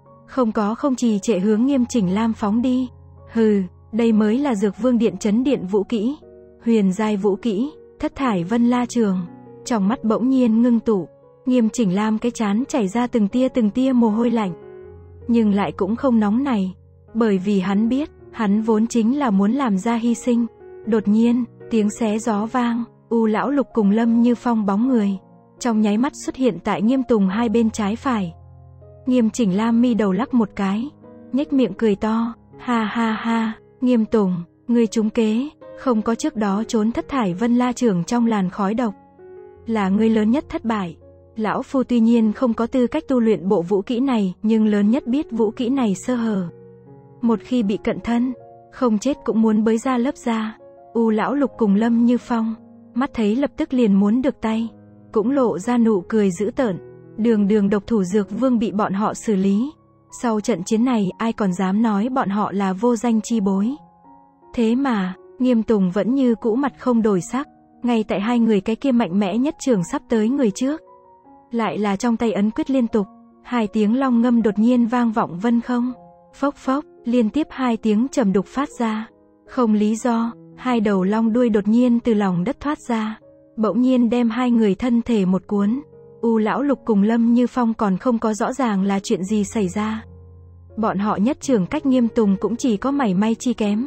không trì trệ hướng Nghiêm Chỉnh Lam phóng đi. Hừ, đây mới là Dược Vương Điện trấn điện vũ kỹ, huyền giai vũ kỹ, thất thải Vân La Trường. Trong mắt bỗng nhiên ngưng tụ, Nghiêm Chỉnh Lam cái trán chảy ra từng tia mồ hôi lạnh, nhưng lại cũng không nóng này, bởi vì hắn biết, hắn vốn chính là muốn làm ra hy sinh. Đột nhiên, tiếng xé gió vang, U Lão Lục cùng Lâm Như Phong bóng người trong nháy mắt xuất hiện tại Nghiêm Tùng hai bên trái phải. Nghiêm Chỉnh Lam mi đầu lắc một cái, nhếch miệng cười to, ha ha ha, Nghiêm Tùng, ngươi trúng kế, không có trước đó trốn thất thải Vân La Trưởng trong làn khói độc, là ngươi lớn nhất thất bại. Lão phu tuy nhiên không có tư cách tu luyện bộ vũ kỹ này, nhưng lớn nhất biết vũ kỹ này sơ hở, một khi bị cận thân, không chết cũng muốn bới ra lớp da. U Lão Lục cùng Lâm Như Phong mắt thấy lập tức liền muốn được tay, cũng lộ ra nụ cười dữ tợn. Đường độc thủ Dược Vương bị bọn họ xử lý, sau trận chiến này ai còn dám nói bọn họ là vô danh chi bối. Thế mà Nghiêm Tùng vẫn như cũ mặt không đổi sắc, ngay tại hai người cái kia mạnh mẽ nhất trường sắp tới người trước, lại là trong tay ấn quyết liên tục, hai tiếng long ngâm đột nhiên vang vọng vân không. Phốc phốc, liên tiếp hai tiếng trầm đục phát ra, không lý do, hai đầu long đuôi đột nhiên từ lòng đất thoát ra, bỗng nhiên đem hai người thân thể một cuốn. U Lão Lục cùng Lâm Như Phong còn không có rõ ràng là chuyện gì xảy ra, bọn họ nhất trường cách Nghiêm Tùng cũng chỉ có mảy may chi kém,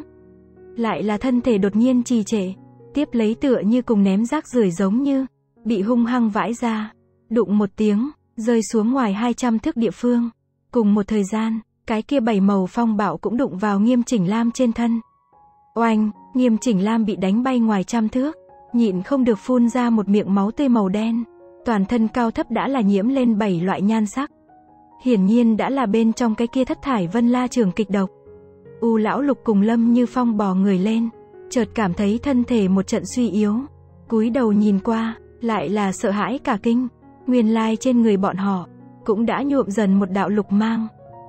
lại là thân thể đột nhiên trì trệ, tiếp lấy tựa như cùng ném rác rưởi giống như bị hung hăng vãi ra, đụng một tiếng, rơi xuống ngoài 200 thước địa phương. Cùng một thời gian, cái kia 7 màu phong bạo cũng đụng vào Nghiêm Chỉnh Lam trên thân. Oanh, Nghiêm Chỉnh Lam bị đánh bay ngoài trăm thước, nhịn không được phun ra một miệng máu tươi màu đen, toàn thân cao thấp đã là nhiễm lên 7 loại nhan sắc, hiển nhiên đã là bên trong cái kia thất thải Vân La Trường kịch độc. U Lão Lục cùng Lâm Như Phong bò người lên, chợt cảm thấy thân thể một trận suy yếu, cúi đầu nhìn qua, lại là sợ hãi cả kinh. Nguyên lai trên người bọn họ cũng đã nhuộm dần một đạo lục mang,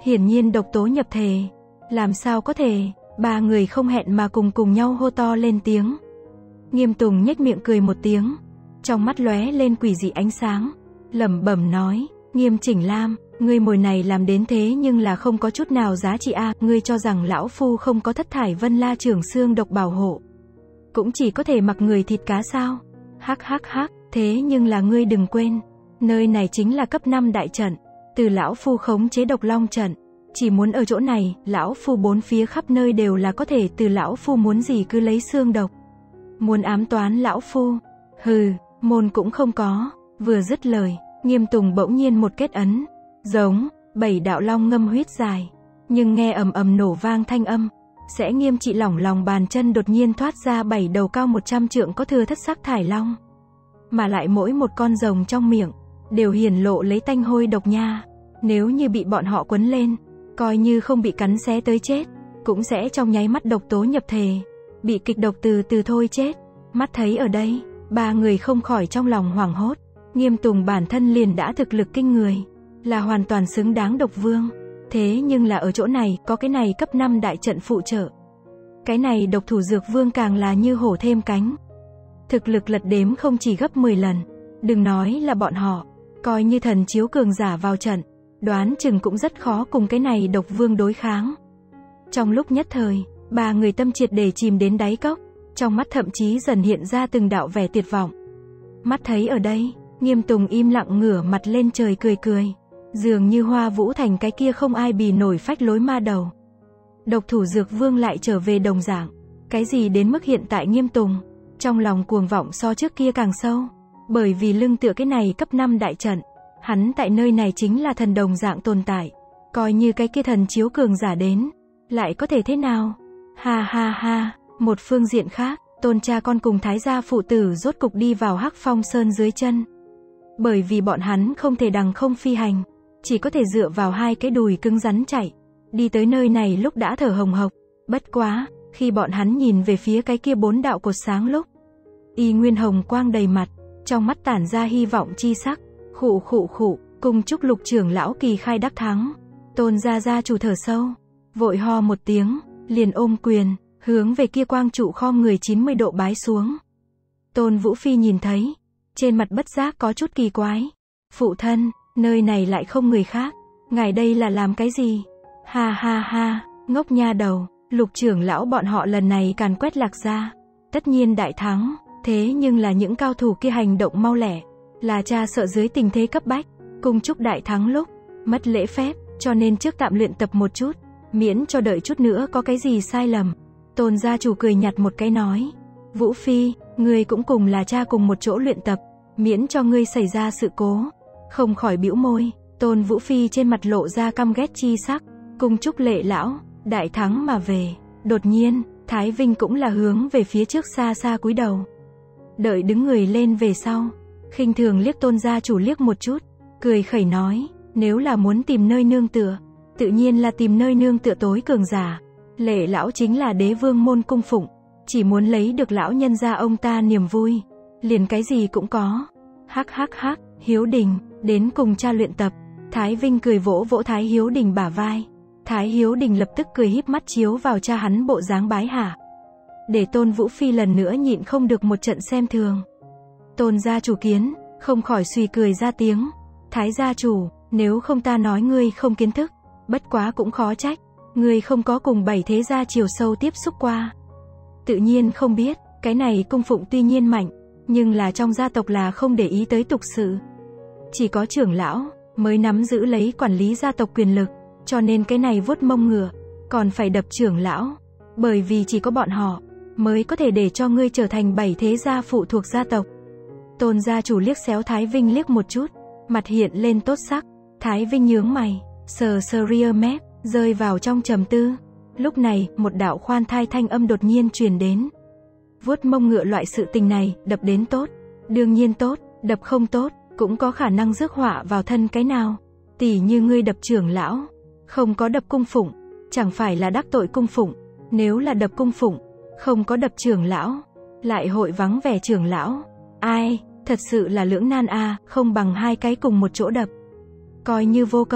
Hiển nhiên độc tố nhập thể. Làm sao có thể, ba người không hẹn mà cùng nhau hô to lên tiếng. Nghiêm Tùng nhếch miệng cười một tiếng, trong mắt lóe lên quỷ dị ánh sáng, lẩm bẩm nói, Nghiêm Chỉnh Lam, ngươi mồi này làm đến thế nhưng là không có chút nào giá trị a, ngươi cho rằng lão phu không có Thất Thải Vân La Trưởng xương độc bảo hộ, cũng chỉ có thể mặc người thịt cá sao? Hắc hắc hắc, thế nhưng là ngươi đừng quên, nơi này chính là cấp 5 đại trận, từ lão phu khống chế Độc Long trận, chỉ muốn ở chỗ này, lão phu bốn phía khắp nơi đều là có thể, từ lão phu muốn gì cứ lấy xương độc. Muốn ám toán lão phu? Hừ, môn cũng không có. Vừa dứt lời, Nghiêm Tùng bỗng nhiên một kết ấn, giống 7 đạo long ngâm huyết dài, nhưng nghe ầm ầm nổ vang thanh âm, sẽ Nghiêm Trị lỏng lòng bàn chân đột nhiên thoát ra 7 đầu cao 100 trượng có thừa thất sắc thải long, mà lại mỗi một con rồng trong miệng đều hiển lộ lấy tanh hôi độc nha. Nếu như bị bọn họ quấn lên, coi như không bị cắn xé tới chết, cũng sẽ trong nháy mắt độc tố nhập thể, bị kịch độc từ từ thôi chết. Mắt thấy ở đây, ba người không khỏi trong lòng hoảng hốt. Nghiêm Tùng bản thân liền đã thực lực kinh người, là hoàn toàn xứng đáng độc vương. Thế nhưng là ở chỗ này, có cái này cấp 5 đại trận phụ trợ. Cái này độc thủ dược vương càng là như hổ thêm cánh. Thực lực lật đếm không chỉ gấp 10 lần. Đừng nói là bọn họ, coi như thần chiếu cường giả vào trận, đoán chừng cũng rất khó cùng cái này độc vương đối kháng. Trong lúc nhất thời, ba người tâm triệt để chìm đến đáy cốc, trong mắt thậm chí dần hiện ra từng đạo vẻ tuyệt vọng. Mắt thấy ở đây, Nghiêm Tùng im lặng ngửa mặt lên trời cười cười, dường như Hoa Vũ Thành cái kia không ai bì nổi phách lối ma đầu. Độc thủ dược vương lại trở về đồng dạng. Cái gì đến mức hiện tại Nghiêm Tùng trong lòng cuồng vọng so trước kia càng sâu, bởi vì lưng tựa cái này cấp 5 đại trận, hắn tại nơi này chính là thần đồng dạng tồn tại, coi như cái kia thần chiếu cường giả đến, lại có thể thế nào? Ha ha ha. Một phương diện khác, Tôn cha con cùng Thái gia phụ tử rốt cục đi vào Hắc Phong Sơn dưới chân. Bởi vì bọn hắn không thể đằng không phi hành, chỉ có thể dựa vào hai cái đùi cứng rắn chạy. Đi tới nơi này lúc đã thở hồng hộc, bất quá, khi bọn hắn nhìn về phía cái kia 4 đạo cột sáng lúc, y nguyên hồng quang đầy mặt, trong mắt tản ra hy vọng chi sắc. Khụ khụ khụ, cùng chúc Lục trưởng lão kỳ khai đắc thắng. Tôn gia chủ thở sâu, vội ho một tiếng, liền ôm quyền, hướng về kia quang trụ khom người 90 độ bái xuống. Tôn Vũ Phi nhìn thấy, trên mặt bất giác có chút kỳ quái. Phụ thân, nơi này lại không người khác, ngài đây là làm cái gì? Ha ha ha, ngốc nha đầu, Lục trưởng lão bọn họ lần này càn quét Lạc gia, tất nhiên đại thắng, thế nhưng là những cao thủ kia hành động mau lẻ, là cha sợ dưới tình thế cấp bách, cùng chúc đại thắng lúc mất lễ phép, cho nên trước tạm luyện tập một chút, miễn cho đợi chút nữa có cái gì sai lầm. Tôn gia chủ cười nhạt một cái nói, Vũ Phi, ngươi cũng cùng là cha cùng một chỗ luyện tập, miễn cho ngươi xảy ra sự cố. Không khỏi bĩu môi, Tôn Vũ Phi trên mặt lộ ra căm ghét chi sắc. Cung chúc lệ lão, đại thắng mà về. Đột nhiên, Thái Vinh cũng là hướng về phía trước xa xa cúi đầu. Đợi đứng người lên về sau, khinh thường liếc Tôn gia chủ liếc một chút, cười khẩy nói, nếu là muốn tìm nơi nương tựa, tự nhiên là tìm nơi nương tựa tối cường giả. Lệ lão chính là đế vương môn cung phụng, chỉ muốn lấy được lão nhân gia ông ta niềm vui, liền cái gì cũng có. Hắc hắc hắc, Hiếu Đình, đến cùng cha luyện tập. Thái Vinh cười vỗ vỗ Thái Hiếu Đình bả vai. Thái Hiếu Đình lập tức cười híp mắt chiếu vào cha hắn bộ dáng bái hạ. Để Tôn Vũ Phi lần nữa nhịn không được một trận xem thường. Tôn gia chủ kiến, không khỏi suy cười ra tiếng. Thái gia chủ, nếu không ta nói ngươi không kiến thức, bất quá cũng khó trách. Ngươi không có cùng 7 thế gia chiều sâu tiếp xúc qua, tự nhiên không biết, cái này cung phụng tuy nhiên mạnh, nhưng là trong gia tộc là không để ý tới tục sự. Chỉ có trưởng lão mới nắm giữ lấy quản lý gia tộc quyền lực, cho nên cái này vuốt mông ngựa, còn phải đập trưởng lão, bởi vì chỉ có bọn họ mới có thể để cho ngươi trở thành 7 thế gia phụ thuộc gia tộc. Tôn gia chủ liếc xéo Thái Vinh liếc một chút, mặt hiện lên tốt sắc. Thái Vinh nhướng mày, sờ sờ ria mép, rơi vào trong trầm tư. Lúc này, một đạo khoan thai thanh âm đột nhiên truyền đến. Vuốt mông ngựa loại sự tình này, đập đến tốt, đương nhiên tốt, đập không tốt, cũng có khả năng rước họa vào thân cái nào. Tỷ như ngươi đập trưởng lão, không có đập cung phụng, chẳng phải là đắc tội cung phụng. Nếu là đập cung phụng, không có đập trưởng lão, lại hội vắng vẻ trưởng lão. Ai, thật sự là lưỡng nan a, không bằng hai cái cùng một chỗ đập, coi như vô công.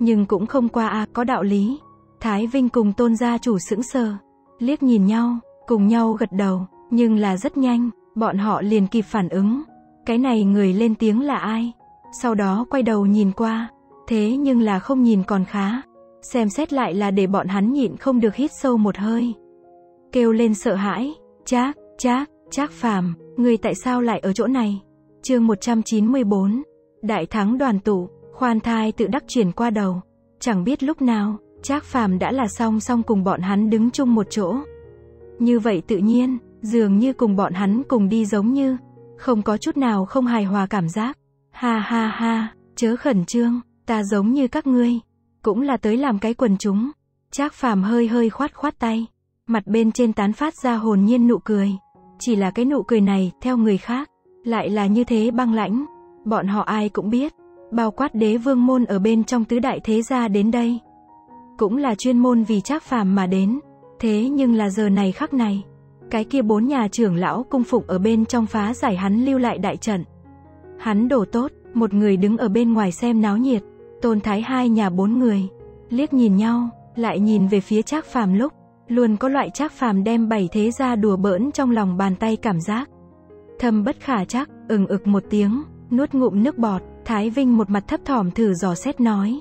nhưng cũng không qua a, có đạo lý. Thái Vinh cùng Tôn gia chủ sững sờ, liếc nhìn nhau, cùng nhau gật đầu, nhưng là rất nhanh, bọn họ liền kịp phản ứng. Cái này người lên tiếng là ai? Sau đó quay đầu nhìn qua, thế nhưng là không nhìn còn khá. Xem xét lại là để bọn hắn nhịn không được hít sâu một hơi. Kêu lên sợ hãi, Trác Phàm, người tại sao lại ở chỗ này? Chương 194, đại thắng đoàn tụ, khoan thai tự đắc chuyển qua đầu. Chẳng biết lúc nào, Trác Phàm đã là song song cùng bọn hắn đứng chung một chỗ. Như vậy tự nhiên, dường như cùng bọn hắn cùng đi giống như, không có chút nào không hài hòa cảm giác. Ha ha ha, chớ khẩn trương, ta giống như các ngươi, cũng là tới làm cái quần chúng. Trác Phàm hơi khoát tay, mặt bên trên tán phát ra hồn nhiên nụ cười. Chỉ là cái nụ cười này, theo người khác, lại là như thế băng lãnh. Bọn họ ai cũng biết, bao quát Đế Vương môn ở bên trong tứ đại thế gia đến đây, cũng là chuyên môn vì Trác Phàm mà đến. Thế nhưng là giờ này khắc này, cái kia 4 nhà trưởng lão cung phụng ở bên trong phá giải hắn lưu lại đại trận. Hắn đổ tốt, một người đứng ở bên ngoài xem náo nhiệt. Tôn Thái 2 nhà 4 người liếc nhìn nhau, lại nhìn về phía Trác Phàm lúc, luôn có loại Trác Phàm đem 7 thế gia đùa bỡn trong lòng bàn tay cảm giác. Thâm bất khả trắc, ực một tiếng, nuốt ngụm nước bọt. Thái Vinh một mặt thấp thỏm thử dò xét nói,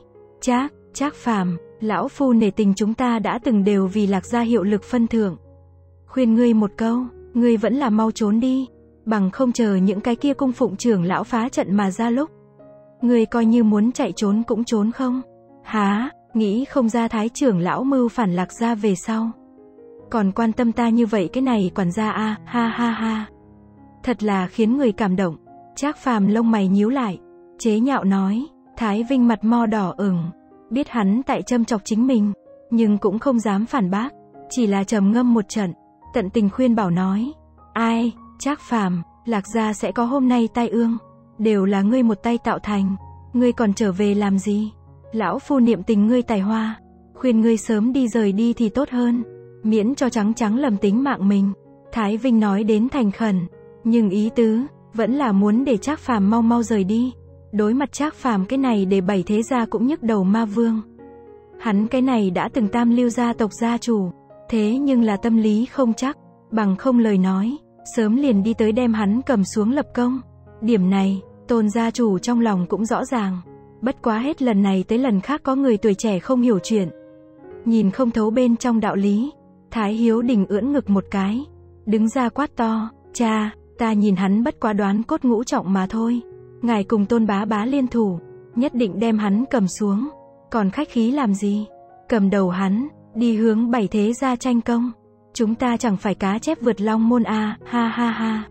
Trác Phàm, lão phu nể tình chúng ta đã từng đều vì Lạc gia hiệu lực phân thưởng. Khuyên ngươi một câu, ngươi vẫn là mau trốn đi, bằng không chờ những cái kia cung phụng trưởng lão phá trận mà ra lúc, ngươi coi như muốn chạy trốn cũng trốn không. Há, nghĩ không ra Thái trưởng lão mưu phản Lạc gia về sau, còn quan tâm ta như vậy cái này quản gia a, ha ha ha. Thật là khiến người cảm động. Trác Phàm lông mày nhíu lại, chế nhạo nói. Thái Vinh mặt mo đỏ ửng, biết hắn tại châm chọc chính mình, nhưng cũng không dám phản bác, chỉ là trầm ngâm một trận, tận tình khuyên bảo nói, ai, Trác Phàm, Lạc gia sẽ có hôm nay tai ương, đều là ngươi một tay tạo thành, ngươi còn trở về làm gì? Lão phu niệm tình ngươi tài hoa, khuyên ngươi sớm đi rời đi thì tốt hơn, miễn cho trắng lầm tính mạng mình. Thái Vinh nói đến thành khẩn, nhưng ý tứ vẫn là muốn để Trác Phàm mau rời đi. Đối mặt Trác Phàm cái này để 7 thế gia cũng nhức đầu ma vương. Hắn cái này đã từng tam lưu gia tộc gia chủ, thế nhưng là tâm lý không chắc, bằng không lời nói, sớm liền đi tới đem hắn cầm xuống lập công. Điểm này, Tôn gia chủ trong lòng cũng rõ ràng. Bất quá hết lần này tới lần khác có người tuổi trẻ không hiểu chuyện, nhìn không thấu bên trong đạo lý. Thái Hiếu Đình ưỡn ngực một cái, đứng ra quát to, cha, ta nhìn hắn bất quá đoán cốt ngũ trọng mà thôi. Ngài cùng Tôn bá liên thủ, nhất định đem hắn cầm xuống, còn khách khí làm gì? Cầm đầu hắn, đi hướng 7 thế gia tranh công. Chúng ta chẳng phải cá chép vượt long môn à, ha ha ha.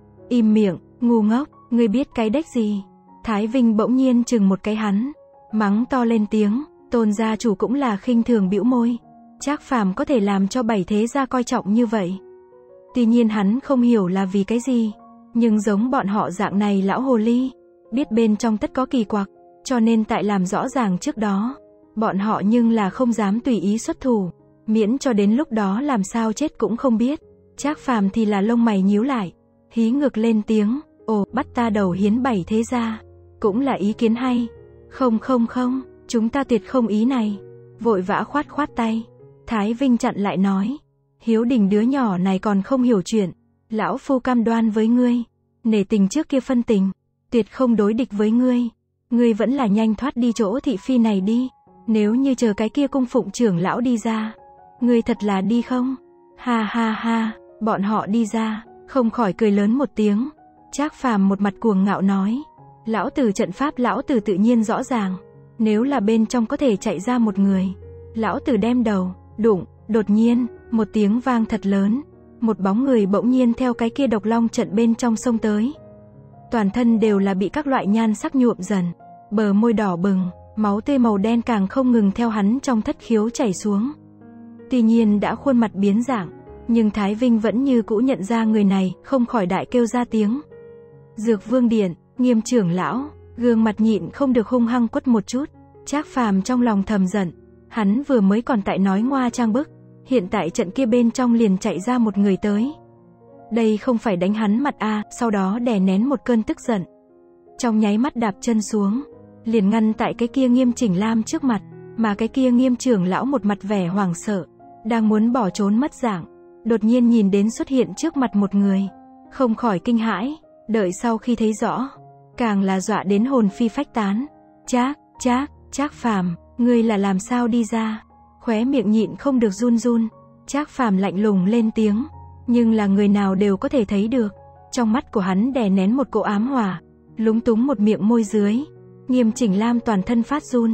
Im miệng, ngu ngốc, ngươi biết cái đếch gì? Thái Vinh bỗng nhiên chừng một cái hắn, mắng to lên tiếng. Tôn gia chủ cũng là khinh thường bĩu môi. Trác Phàm có thể làm cho 7 thế gia coi trọng như vậy, tuy nhiên hắn không hiểu là vì cái gì, nhưng giống bọn họ dạng này lão hồ ly, biết bên trong tất có kỳ quặc, cho nên tại làm rõ ràng trước đó, bọn họ nhưng là không dám tùy ý xuất thủ, miễn cho đến lúc đó làm sao chết cũng không biết. Trác Phàm thì là lông mày nhíu lại, hí ngược lên tiếng, ồ, bắt ta đầu hiến 7 thế gia, cũng là ý kiến hay. Không, chúng ta tuyệt không ý này. Vội vã khoát tay. Thái Vinh chặn lại nói, Hiếu Đình đứa nhỏ này còn không hiểu chuyện, lão phu cam đoan với ngươi, nể tình trước kia phân tình, tuyệt không đối địch với ngươi. Ngươi vẫn là nhanh thoát đi chỗ thị phi này đi, nếu như chờ cái kia cung phụng trưởng lão đi ra, ngươi thật là đi không? Ha ha ha, bọn họ đi ra, không khỏi cười lớn một tiếng. Trác Phàm một mặt cuồng ngạo nói, lão tử trận pháp lão tử tự nhiên rõ ràng, nếu là bên trong có thể chạy ra một người, lão tử đem đầu, đụng. Đột nhiên, một tiếng vang thật lớn, một bóng người bỗng nhiên theo cái kia độc long trận bên trong xông tới. Toàn thân đều là bị các loại nhan sắc nhuộm dần, bờ môi đỏ bừng, máu tươi màu đen càng không ngừng theo hắn trong thất khiếu chảy xuống. Tuy nhiên đã khuôn mặt biến dạng, nhưng Thái Vinh vẫn như cũ nhận ra người này, không khỏi đại kêu ra tiếng. Dược Vương Điện, Nghiêm trưởng lão, gương mặt nhịn không được hung hăng quất một chút. Trác Phàm trong lòng thầm giận, hắn vừa mới còn tại nói ngoa trang bức, hiện tại trận kia bên trong liền chạy ra một người tới. Đây không phải đánh hắn mặt a, sau đó đè nén một cơn tức giận. Trong nháy mắt đạp chân xuống, liền ngăn tại cái kia Nghiêm Chỉnh Lam trước mặt, mà cái kia Nghiêm trưởng lão một mặt vẻ hoảng sợ, đang muốn bỏ trốn mất dạng, đột nhiên nhìn đến xuất hiện trước mặt một người, không khỏi kinh hãi, đợi sau khi thấy rõ, càng là dọa đến hồn phi phách tán. Trác Phàm, ngươi là làm sao đi ra? Khóe miệng nhịn không được run run. Trác Phàm lạnh lùng lên tiếng, nhưng là người nào đều có thể thấy được, trong mắt của hắn đè nén một cỗ ám hỏa, lúng túng một miệng môi dưới. Nghiêm Chỉnh Lam toàn thân phát run.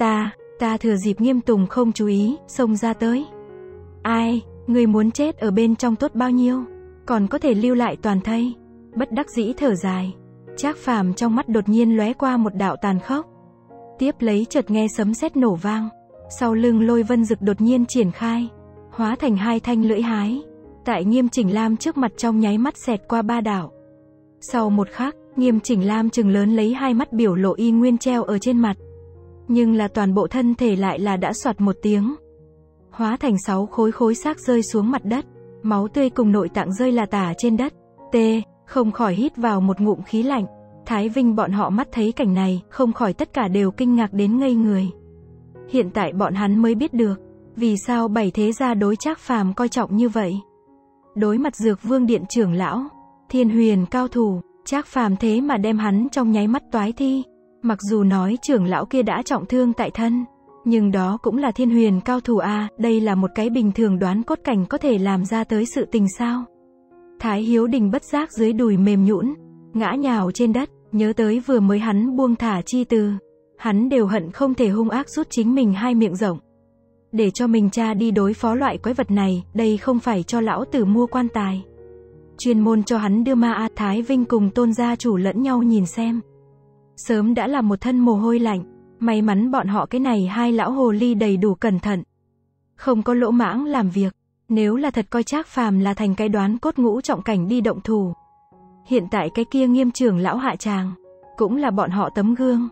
Ta thừa dịp Nghiêm Tùng không chú ý, xông ra tới. Ai, người muốn chết ở bên trong tốt bao nhiêu, còn có thể lưu lại toàn thây. Bất đắc dĩ thở dài. Trác Phàm trong mắt đột nhiên lóe qua một đạo tàn khốc. Tiếp lấy chợt nghe sấm sét nổ vang, sau lưng Lôi Vân Dực đột nhiên triển khai, hóa thành hai thanh lưỡi hái, tại Nghiêm Chỉnh Lam trước mặt trong nháy mắt xẹt qua ba đạo. Sau một khắc, Nghiêm Chỉnh Lam trừng lớn lấy hai mắt biểu lộ y nguyên treo ở trên mặt, nhưng là toàn bộ thân thể lại là đã xoạt một tiếng, hóa thành 6 khối xác rơi xuống mặt đất, máu tươi cùng nội tạng rơi là tả trên đất. Không khỏi hít vào một ngụm khí lạnh. Thái Vinh bọn họ mắt thấy cảnh này, không khỏi tất cả đều kinh ngạc đến ngây người. Hiện tại bọn hắn mới biết được, vì sao Bảy thế gia đối Trác Phàm coi trọng như vậy. Đối mặt Dược Vương Điện trưởng lão, Thiên Huyền cao thủ, Trác Phàm thế mà đem hắn trong nháy mắt toái thi. Mặc dù nói trưởng lão kia đã trọng thương tại thân, nhưng đó cũng là Thiên Huyền cao thủ a, đây là một cái bình thường đoán cốt cảnh có thể làm ra tới sự tình sao. Thái Hiếu Đình bất giác dưới đùi mềm nhũn, ngã nhào trên đất, nhớ tới vừa mới hắn buông thả chi từ, hắn đều hận không thể hung ác rút chính mình hai miệng rộng, để cho mình cha đi đối phó loại quái vật này, đây không phải cho lão tử mua quan tài, chuyên môn cho hắn đưa ma a. Thái Vinh cùng Tôn gia chủ lẫn nhau nhìn xem, sớm đã là một thân mồ hôi lạnh. May mắn bọn họ cái này hai lão hồ ly đầy đủ cẩn thận, không có lỗ mãng làm việc. Nếu là thật coi Trác Phàm là thành cái đoán cốt ngũ trọng cảnh đi động thủ, hiện tại cái kia Nghiêm trưởng lão hạ tràng, cũng là bọn họ tấm gương.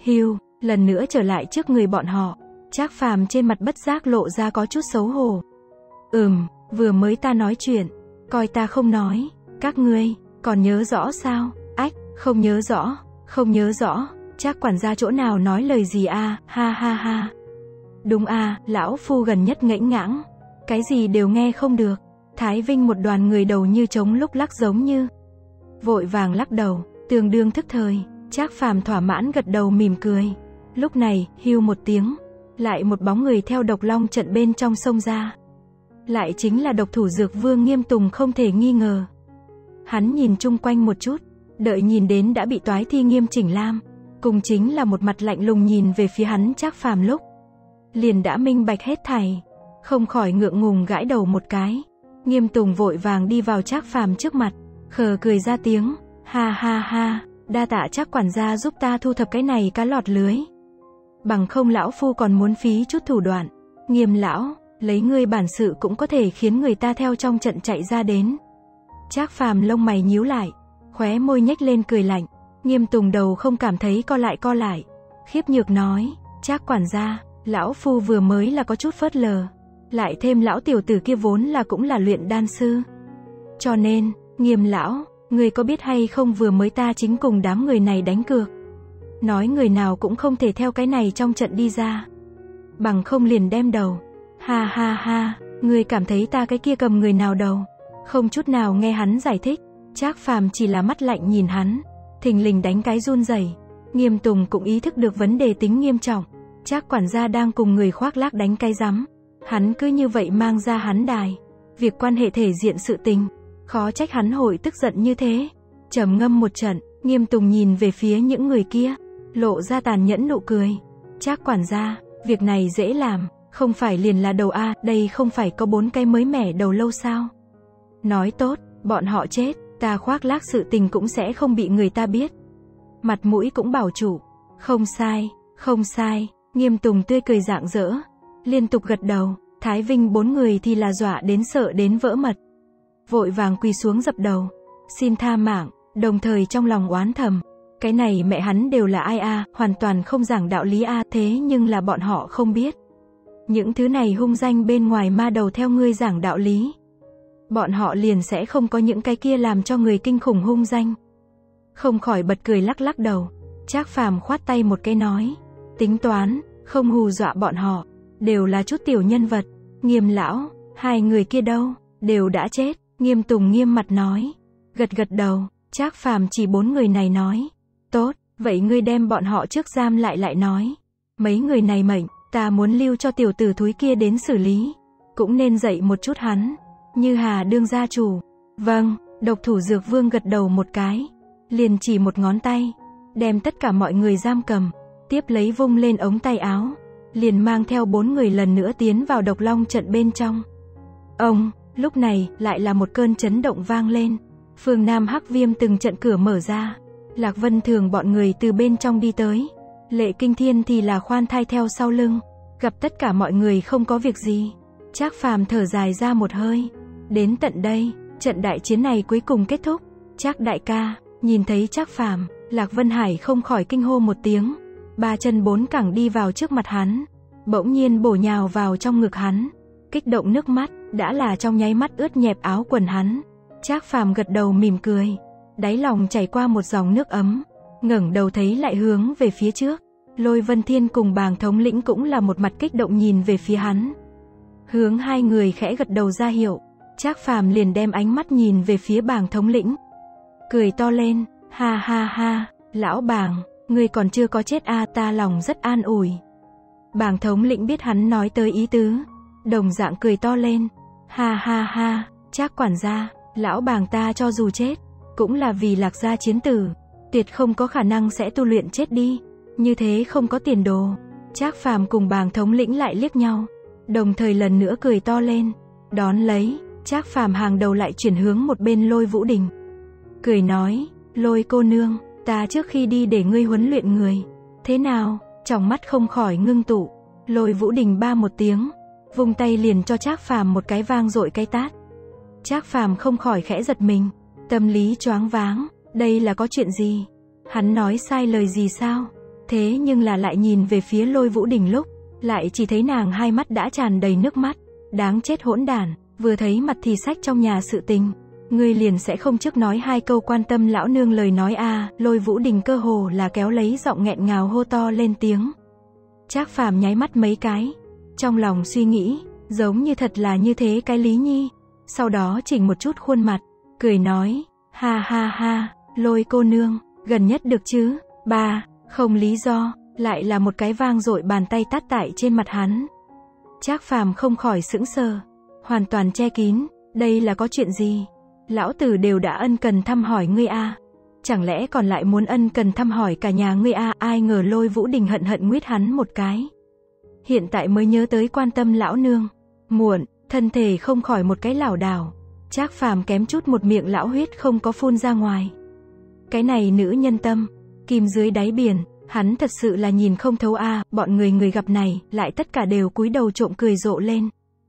Lần nữa trở lại trước người bọn họ, Trác Phàm trên mặt bất giác lộ ra có chút xấu hổ. Vừa mới ta nói chuyện, coi ta không nói, các ngươi, còn nhớ rõ sao? Không nhớ rõ, Trác quản gia chỗ nào nói lời gì a, ha. Đúng a, lão phu gần nhất ngẫy ngãng, cái gì đều nghe không được. Thái Vinh một đoàn người đầu như trống lúc lắc giống như, vội vàng lắc đầu, tương đương thức thời. Trác Phàm thỏa mãn gật đầu mỉm cười. Lúc này, hưu một tiếng, lại một bóng người theo Độc Long trận bên trong xông ra. Lại chính là độc thủ Dược Vương Nghiêm Tùng không thể nghi ngờ. Hắn nhìn chung quanh một chút, đợi nhìn đến đã bị toái thi Nghiêm Chỉnh Lam, cùng chính là một mặt lạnh lùng nhìn về phía hắn Trác Phàm lúc, liền đã minh bạch hết thảy, không khỏi ngượng ngùng gãi đầu một cái. Nghiêm Tùng vội vàng đi vào Trác Phàm trước mặt, khờ cười ra tiếng, ha, đa tạ Trác quản gia giúp ta thu thập cái này cá lọt lưới. Bằng không lão phu còn muốn phí chút thủ đoạn. Nghiêm lão, lấy ngươi bản sự cũng có thể khiến người ta theo trong trận chạy ra đến. Trác Phàm lông mày nhíu lại, khóe môi nhếch lên cười lạnh. Nghiêm Tùng đầu không cảm thấy co lại, khiếp nhược nói, Trác quản gia, lão phu vừa mới là có chút phớt lờ, lại thêm lão tiểu tử kia vốn là cũng là luyện đan sư. Cho nên, Nghiêm lão, người có biết hay không vừa mới ta chính cùng đám người này đánh cược. Nói người nào cũng không thể theo cái này trong trận đi ra. Bằng không liền đem đầu. Ha, người cảm thấy ta cái kia cầm người nào đầu. Không chút nào nghe hắn giải thích. Trác Phàm chỉ là mắt lạnh nhìn hắn, thình lình đánh cái run rẩy. Nghiêm Tùng cũng ý thức được vấn đề tính nghiêm trọng. Trác quản gia đang cùng người khoác lác đánh cái rắm, hắn cứ như vậy mang ra hắn đài. Việc quan hệ thể diện sự tình, khó trách hắn hội tức giận như thế. Trầm ngâm một trận, Nghiêm Tùng nhìn về phía những người kia, lộ ra tàn nhẫn nụ cười. Trác quản gia, việc này dễ làm, không phải liền là đầu a, đây không phải có 4 cái mới mẻ đầu lâu sao? Nói tốt, bọn họ chết, ta khoác lác sự tình cũng sẽ không bị người ta biết. Mặt mũi cũng bảo chủ. Không sai, Nghiêm Tùng tươi cười rạng rỡ, liên tục gật đầu. Thái Vinh 4 người thì là dọa đến sợ đến vỡ mật, vội vàng quỳ xuống dập đầu, xin tha mạng, đồng thời trong lòng oán thầm, cái này mẹ hắn đều là ai a, hoàn toàn không giảng đạo lý a. Thế nhưng là bọn họ không biết, những thứ này hung danh bên ngoài ma đầu theo ngươi giảng đạo lý, bọn họ liền sẽ không có những cái kia làm cho người kinh khủng hung danh. Không khỏi bật cười lắc đầu. Trác Phàm khoát tay một cái nói, tính toán, không hù dọa bọn họ, đều là chút tiểu nhân vật. Nghiêm lão, hai người kia đâu, đều đã chết. Nghiêm Tùng nghiêm mặt nói, gật gật đầu. Trác Phàm chỉ 4 người này nói, tốt, vậy ngươi đem bọn họ trước giam lại nói. Mấy người này mệnh, ta muốn lưu cho tiểu tử thúi kia đến xử lý, cũng nên dạy một chút hắn. Như Hà đương gia chủ. Vâng. Độc thủ Dược Vương gật đầu một cái, liền chỉ một ngón tay, đem tất cả mọi người giam cầm, tiếp lấy vung lên ống tay áo, liền mang theo 4 người lần nữa tiến vào Độc Long trận bên trong. Ông, lúc này, lại là một cơn chấn động vang lên. Phương Nam Hắc Viêm từng trận cửa mở ra, Lạc Vân Thường bọn người từ bên trong đi tới, Lệ Kinh Thiên thì là khoan thai theo sau lưng. Gặp tất cả mọi người không có việc gì, Trác Phàm thở dài ra một hơi. Đến tận đây, trận đại chiến này cuối cùng kết thúc. Trác đại ca, nhìn thấy Trác Phàm, Lạc Vân Hải không khỏi kinh hô một tiếng, 3 chân 4 cẳng đi vào trước mặt hắn, bỗng nhiên bổ nhào vào trong ngực hắn, kích động nước mắt, đã là trong nháy mắt ướt nhẹp áo quần hắn. Trác Phàm gật đầu mỉm cười, đáy lòng chảy qua một dòng nước ấm, ngẩng đầu thấy lại hướng về phía trước. Lôi Vân Thiên cùng Bàng thống lĩnh cũng là một mặt kích động nhìn về phía hắn, hướng hai người khẽ gật đầu ra hiệu. Trác Phàm liền đem ánh mắt nhìn về phía Bàng thống lĩnh, cười to lên, ha ha ha, lão Bàng, ngươi còn chưa có chết a, ta lòng rất an ủi. Bàng thống lĩnh biết hắn nói tới ý tứ, đồng dạng cười to lên, ha ha ha, Trác quản gia, lão Bàng ta cho dù chết, cũng là vì Lạc gia chiến tử, tuyệt không có khả năng sẽ tu luyện chết đi, như thế không có tiền đồ. Trác Phàm cùng Bàng thống lĩnh lại liếc nhau, đồng thời lần nữa cười to lên, đón lấy, Trác Phàm hàng đầu lại chuyển hướng một bên Lôi Vũ Đình, cười nói, Lôi cô nương, ta trước khi đi để ngươi huấn luyện người, thế nào? Trong mắt không khỏi ngưng tụ. Lôi Vũ Đình ba một tiếng, vung tay liền cho Trác Phàm một cái vang dội cái tát. Trác Phàm không khỏi khẽ giật mình, tâm lý choáng váng, đây là có chuyện gì? Hắn nói sai lời gì sao? Thế nhưng là lại nhìn về phía Lôi Vũ Đình lúc, lại chỉ thấy nàng hai mắt đã tràn đầy nước mắt, đáng chết hỗn đản, vừa thấy mặt thì sách trong nhà sự tình, ngươi liền sẽ không trước nói 2 câu quan tâm lão nương lời nói a. Lôi Vũ Đình cơ hồ là kéo lấy giọng nghẹn ngào hô to lên tiếng. Trác Phàm nháy mắt mấy cái, trong lòng suy nghĩ, giống như thật là như thế cái Lý Nhi, sau đó chỉnh một chút khuôn mặt, cười nói, ha ha ha, Lôi cô nương, gần nhất được chứ? Ba, không lý do, lại là một cái vang dội bàn tay tát tại trên mặt hắn. Trác Phàm không khỏi sững sờ, hoàn toàn che kín, đây là có chuyện gì? Lão tử đều đã ân cần thăm hỏi ngươi a, chẳng lẽ còn lại muốn ân cần thăm hỏi cả nhà ngươi a? Ai ngờ Lôi Vũ Đình hận hận nguyết hắn một cái, hiện tại mới nhớ tới quan tâm lão nương, muộn, thân thể không khỏi một cái lảo đảo. Trác Phàm kém chút một miệng lão huyết không có phun ra ngoài. Cái này nữ nhân tâm, kìm dưới đáy biển, hắn thật sự là nhìn không thấu a. Bọn người gặp này, lại tất cả đều cúi đầu trộm cười rộ lên.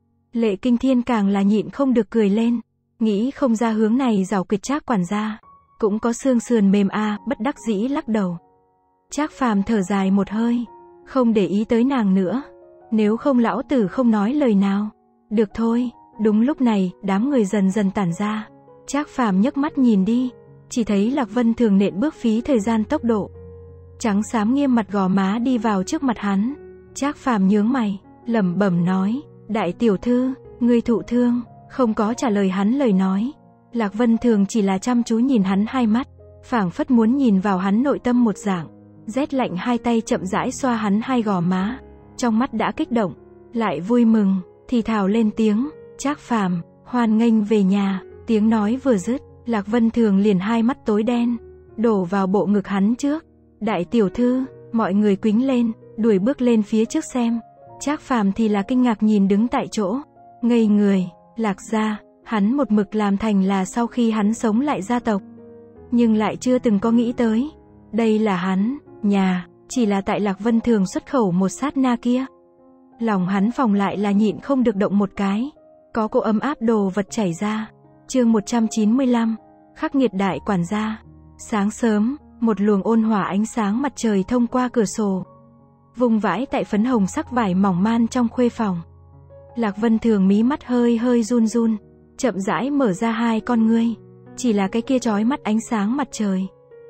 Lệ Kinh Thiên càng là nhịn không được cười lên, nghĩ không ra hướng này giảo quyệt Trác quản gia, cũng có xương sườn mềm a, bất đắc dĩ lắc đầu. Trác Phàm thở dài một hơi, không để ý tới nàng nữa, nếu không lão tử không nói lời nào. Được thôi. Đúng lúc này, đám người dần dần tản ra. Trác Phàm nhấc mắt nhìn đi, chỉ thấy Lạc Vân Thường nện bước phí thời gian tốc độ, trắng xám nghiêm mặt gò má đi vào trước mặt hắn. Trác Phàm nhướng mày, lẩm bẩm nói, đại tiểu thư, ngươi thụ thương? Không có trả lời hắn lời nói. Lạc Vân Thường chỉ là chăm chú nhìn hắn hai mắt, phảng phất muốn nhìn vào hắn nội tâm một dạng. Rét lạnh hai tay chậm rãi xoa hắn hai gò má, trong mắt đã kích động, lại vui mừng, thì thào lên tiếng, Trác Phàm, hoan nghênh về nhà. Tiếng nói vừa dứt, Lạc Vân Thường liền hai mắt tối đen, đổ vào bộ ngực hắn trước. Đại tiểu thư, mọi người quýnh lên, đuổi bước lên phía trước xem. Trác Phàm thì là kinh ngạc nhìn đứng tại chỗ, ngây người. Lạc gia, hắn một mực làm thành là sau khi hắn sống lại gia tộc, nhưng lại chưa từng có nghĩ tới, đây là hắn nhà. Chỉ là tại Lạc Vân Thường xuất khẩu một sát na kia, lòng hắn phòng lại là nhịn không được động một cái, có cỗ ấm áp đồ vật chảy ra. Chương 195, khắc nghiệt đại quản gia. Sáng sớm, một luồng ôn hòa ánh sáng mặt trời thông qua cửa sổ, vùng vãi tại phấn hồng sắc vải mỏng man trong khuê phòng. Lạc Vân Thường mí mắt hơi hơi run run, chậm rãi mở ra hai con ngươi, chỉ là cái kia chói mắt ánh sáng mặt trời,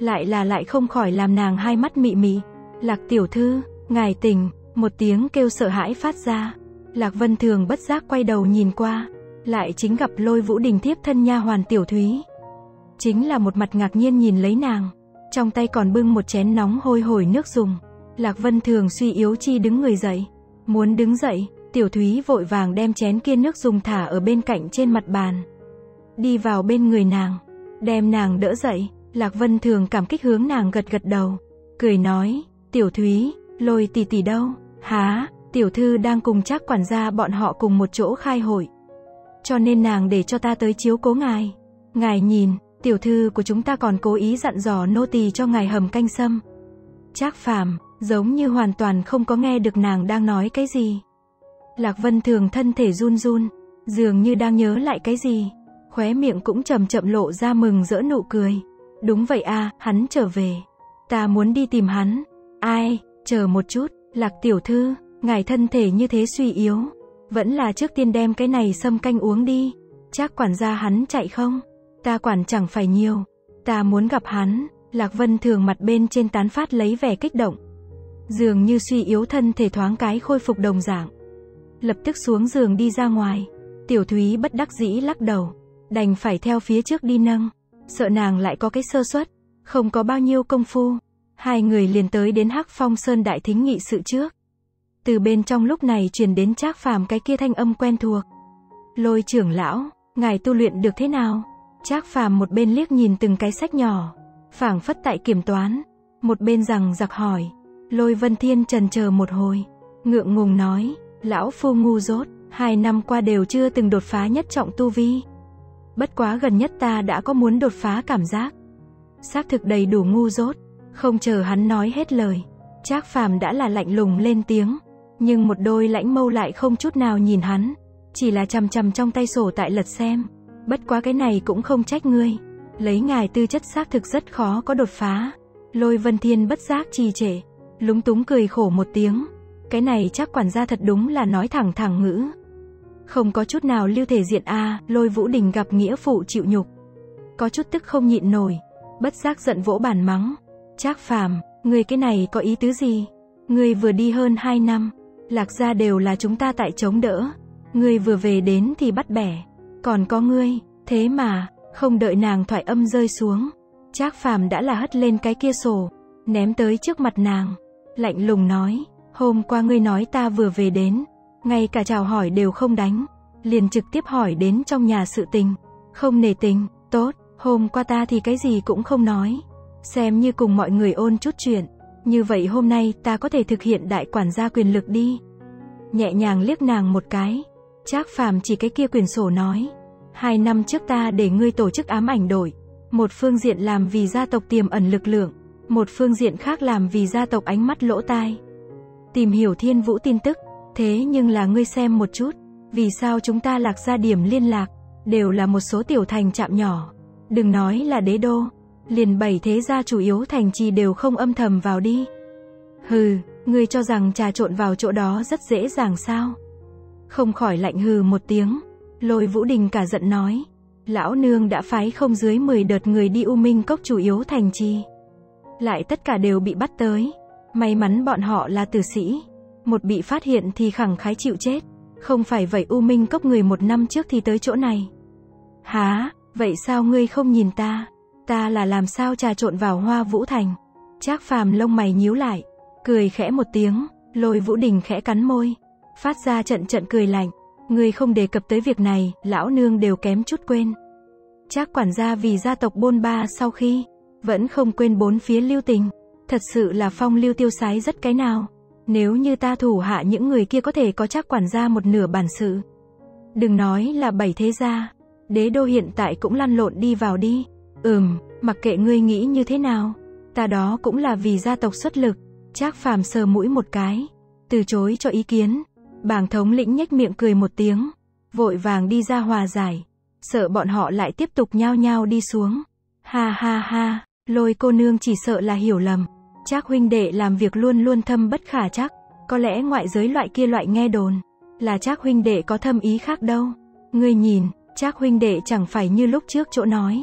lại không khỏi làm nàng hai mắt mị mị. Lạc tiểu thư, ngài tỉnh, một tiếng kêu sợ hãi phát ra. Lạc Vân Thường bất giác quay đầu nhìn qua, lại chính gặp Lôi Vũ Đình tiếp thân nha hoàn Tiểu Thúy. Chính là một mặt ngạc nhiên nhìn lấy nàng, trong tay còn bưng một chén nóng hôi hổi nước dùng. Lạc Vân Thường suy yếu chi đứng người dậy, muốn đứng dậy, Tiểu Thúy vội vàng đem chén kia nước dùng thả ở bên cạnh trên mặt bàn, đi vào bên người nàng, đem nàng đỡ dậy. Lạc Vân Thường cảm kích hướng nàng gật gật đầu, cười nói, Tiểu Thúy, Lôi tỷ tỷ đâu? Há, tiểu thư đang cùng Trác quản gia bọn họ cùng một chỗ khai hội, cho nên nàng để cho ta tới chiếu cố ngài. Ngài nhìn, tiểu thư của chúng ta còn cố ý dặn dò nô tỳ cho ngài hầm canh sâm. Trác Phàm giống như hoàn toàn không có nghe được nàng đang nói cái gì. Lạc Vân Thường thân thể run run, dường như đang nhớ lại cái gì, khóe miệng cũng chậm chậm lộ ra mừng rỡ nụ cười. Đúng vậy à, hắn trở về, ta muốn đi tìm hắn. Ai, chờ một chút, Lạc tiểu thư, ngài thân thể như thế suy yếu, vẫn là trước tiên đem cái này sâm canh uống đi. Trác quản gia hắn chạy không? Ta quản chẳng phải nhiều, ta muốn gặp hắn. Lạc Vân Thường mặt bên trên tán phát lấy vẻ kích động, dường như suy yếu thân thể thoáng cái khôi phục đồng dạng, lập tức xuống giường đi ra ngoài. Tiểu Thúy bất đắc dĩ lắc đầu, đành phải theo phía trước đi nâng, sợ nàng lại có cái sơ suất. Không có bao nhiêu công phu, hai người liền tới đến Hắc Phong Sơn đại thính nghị sự trước. Từ bên trong lúc này truyền đến Trác Phàm cái kia thanh âm quen thuộc. Lôi trưởng lão, ngài tu luyện được thế nào? Trác Phàm một bên liếc nhìn từng cái sách nhỏ, phảng phất tại kiểm toán, một bên rằng giặc hỏi. Lôi Vân Thiên chần chờ một hồi, ngượng ngùng nói, lão phu ngu dốt, 2 năm qua đều chưa từng đột phá nhất trọng tu vi. Bất quá gần nhất ta đã có muốn đột phá cảm giác. Xác thực đầy đủ ngu dốt. Không chờ hắn nói hết lời, Trác Phàm đã là lạnh lùng lên tiếng, nhưng một đôi lãnh mâu lại không chút nào nhìn hắn, chỉ là chằm chằm trong tay sổ tại lật xem. Bất quá cái này cũng không trách ngươi, lấy ngài tư chất xác thực rất khó có đột phá. Lôi Vân Thiên bất giác trì trệ, lúng túng cười khổ một tiếng. Cái này Trác quản gia thật đúng là nói thẳng thẳng ngữ, không có chút nào lưu thể diện a. Lôi Vũ Đình gặp nghĩa phụ chịu nhục, có chút tức không nhịn nổi, bất giác giận vỗ bàn mắng. Trác Phàm, ngươi cái này có ý tứ gì? Ngươi vừa đi hơn 2 năm, Lạc gia đều là chúng ta tại chống đỡ, ngươi vừa về đến thì bắt bẻ, còn có ngươi, thế mà, không đợi nàng thoại âm rơi xuống, Trác Phàm đã là hất lên cái kia sổ, ném tới trước mặt nàng, lạnh lùng nói, hôm qua ngươi nói ta vừa về đến, ngay cả chào hỏi đều không đánh, liền trực tiếp hỏi đến trong nhà sự tình, không nể tình. Tốt, hôm qua ta thì cái gì cũng không nói, xem như cùng mọi người ôn chút chuyện, như vậy hôm nay ta có thể thực hiện đại quản gia quyền lực đi. Nhẹ nhàng liếc nàng một cái, Trác Phàm chỉ cái kia quyển sổ nói, 2 năm trước ta để ngươi tổ chức ám ảnh đội, một phương diện làm vì gia tộc tiềm ẩn lực lượng, một phương diện khác làm vì gia tộc ánh mắt lỗ tai, tìm hiểu Thiên Vũ tin tức. Thế nhưng là ngươi xem một chút, vì sao chúng ta Lạc gia điểm liên lạc đều là một số tiểu thành trạm nhỏ, đừng nói là đế đô, liền 7 thế gia chủ yếu thành trì đều không âm thầm vào đi. Hừ, ngươi cho rằng trà trộn vào chỗ đó rất dễ dàng sao? Không khỏi lạnh hừ một tiếng. Lôi Vũ Đình cả giận nói, lão nương đã phái không dưới 10 đợt người đi U Minh Cốc chủ yếu thành trì, lại tất cả đều bị bắt tới. May mắn bọn họ là tử sĩ, một bị phát hiện thì khẳng khái chịu chết. Không phải vậy U Minh Cốc người 1 năm trước thì tới chỗ này. Hả, vậy sao ngươi không nhìn ta? Ta là làm sao trà trộn vào Hoa Vũ Thành? Trác Phàm lông mày nhíu lại, cười khẽ một tiếng. Lôi Vũ Đình khẽ cắn môi, phát ra trận trận cười lạnh. Ngươi không đề cập tới việc này, lão nương đều kém chút quên. Trác quản gia vì gia tộc bôn ba sau khi, vẫn không quên bốn phía lưu tình. Thật sự là phong lưu tiêu sái rất cái nào. Nếu như ta thủ hạ những người kia có thể có Trác quản gia một nửa bản sự, đừng nói là 7 thế gia, đế đô hiện tại cũng lăn lộn đi vào đi. Mặc kệ ngươi nghĩ như thế nào, ta đó cũng là vì gia tộc xuất lực. Trác Phàm sờ mũi một cái, từ chối cho ý kiến. Bàng thống lĩnh nhếch miệng cười một tiếng, vội vàng đi ra hòa giải, sợ bọn họ lại tiếp tục nhao nhao đi xuống. Ha ha ha, Lôi cô nương chỉ sợ là hiểu lầm. Trác huynh đệ làm việc luôn luôn thâm bất khả trắc, có lẽ ngoại giới loại kia loại nghe đồn là Trác huynh đệ có thâm ý khác đâu. Ngươi nhìn, Trác huynh đệ chẳng phải như lúc trước chỗ nói,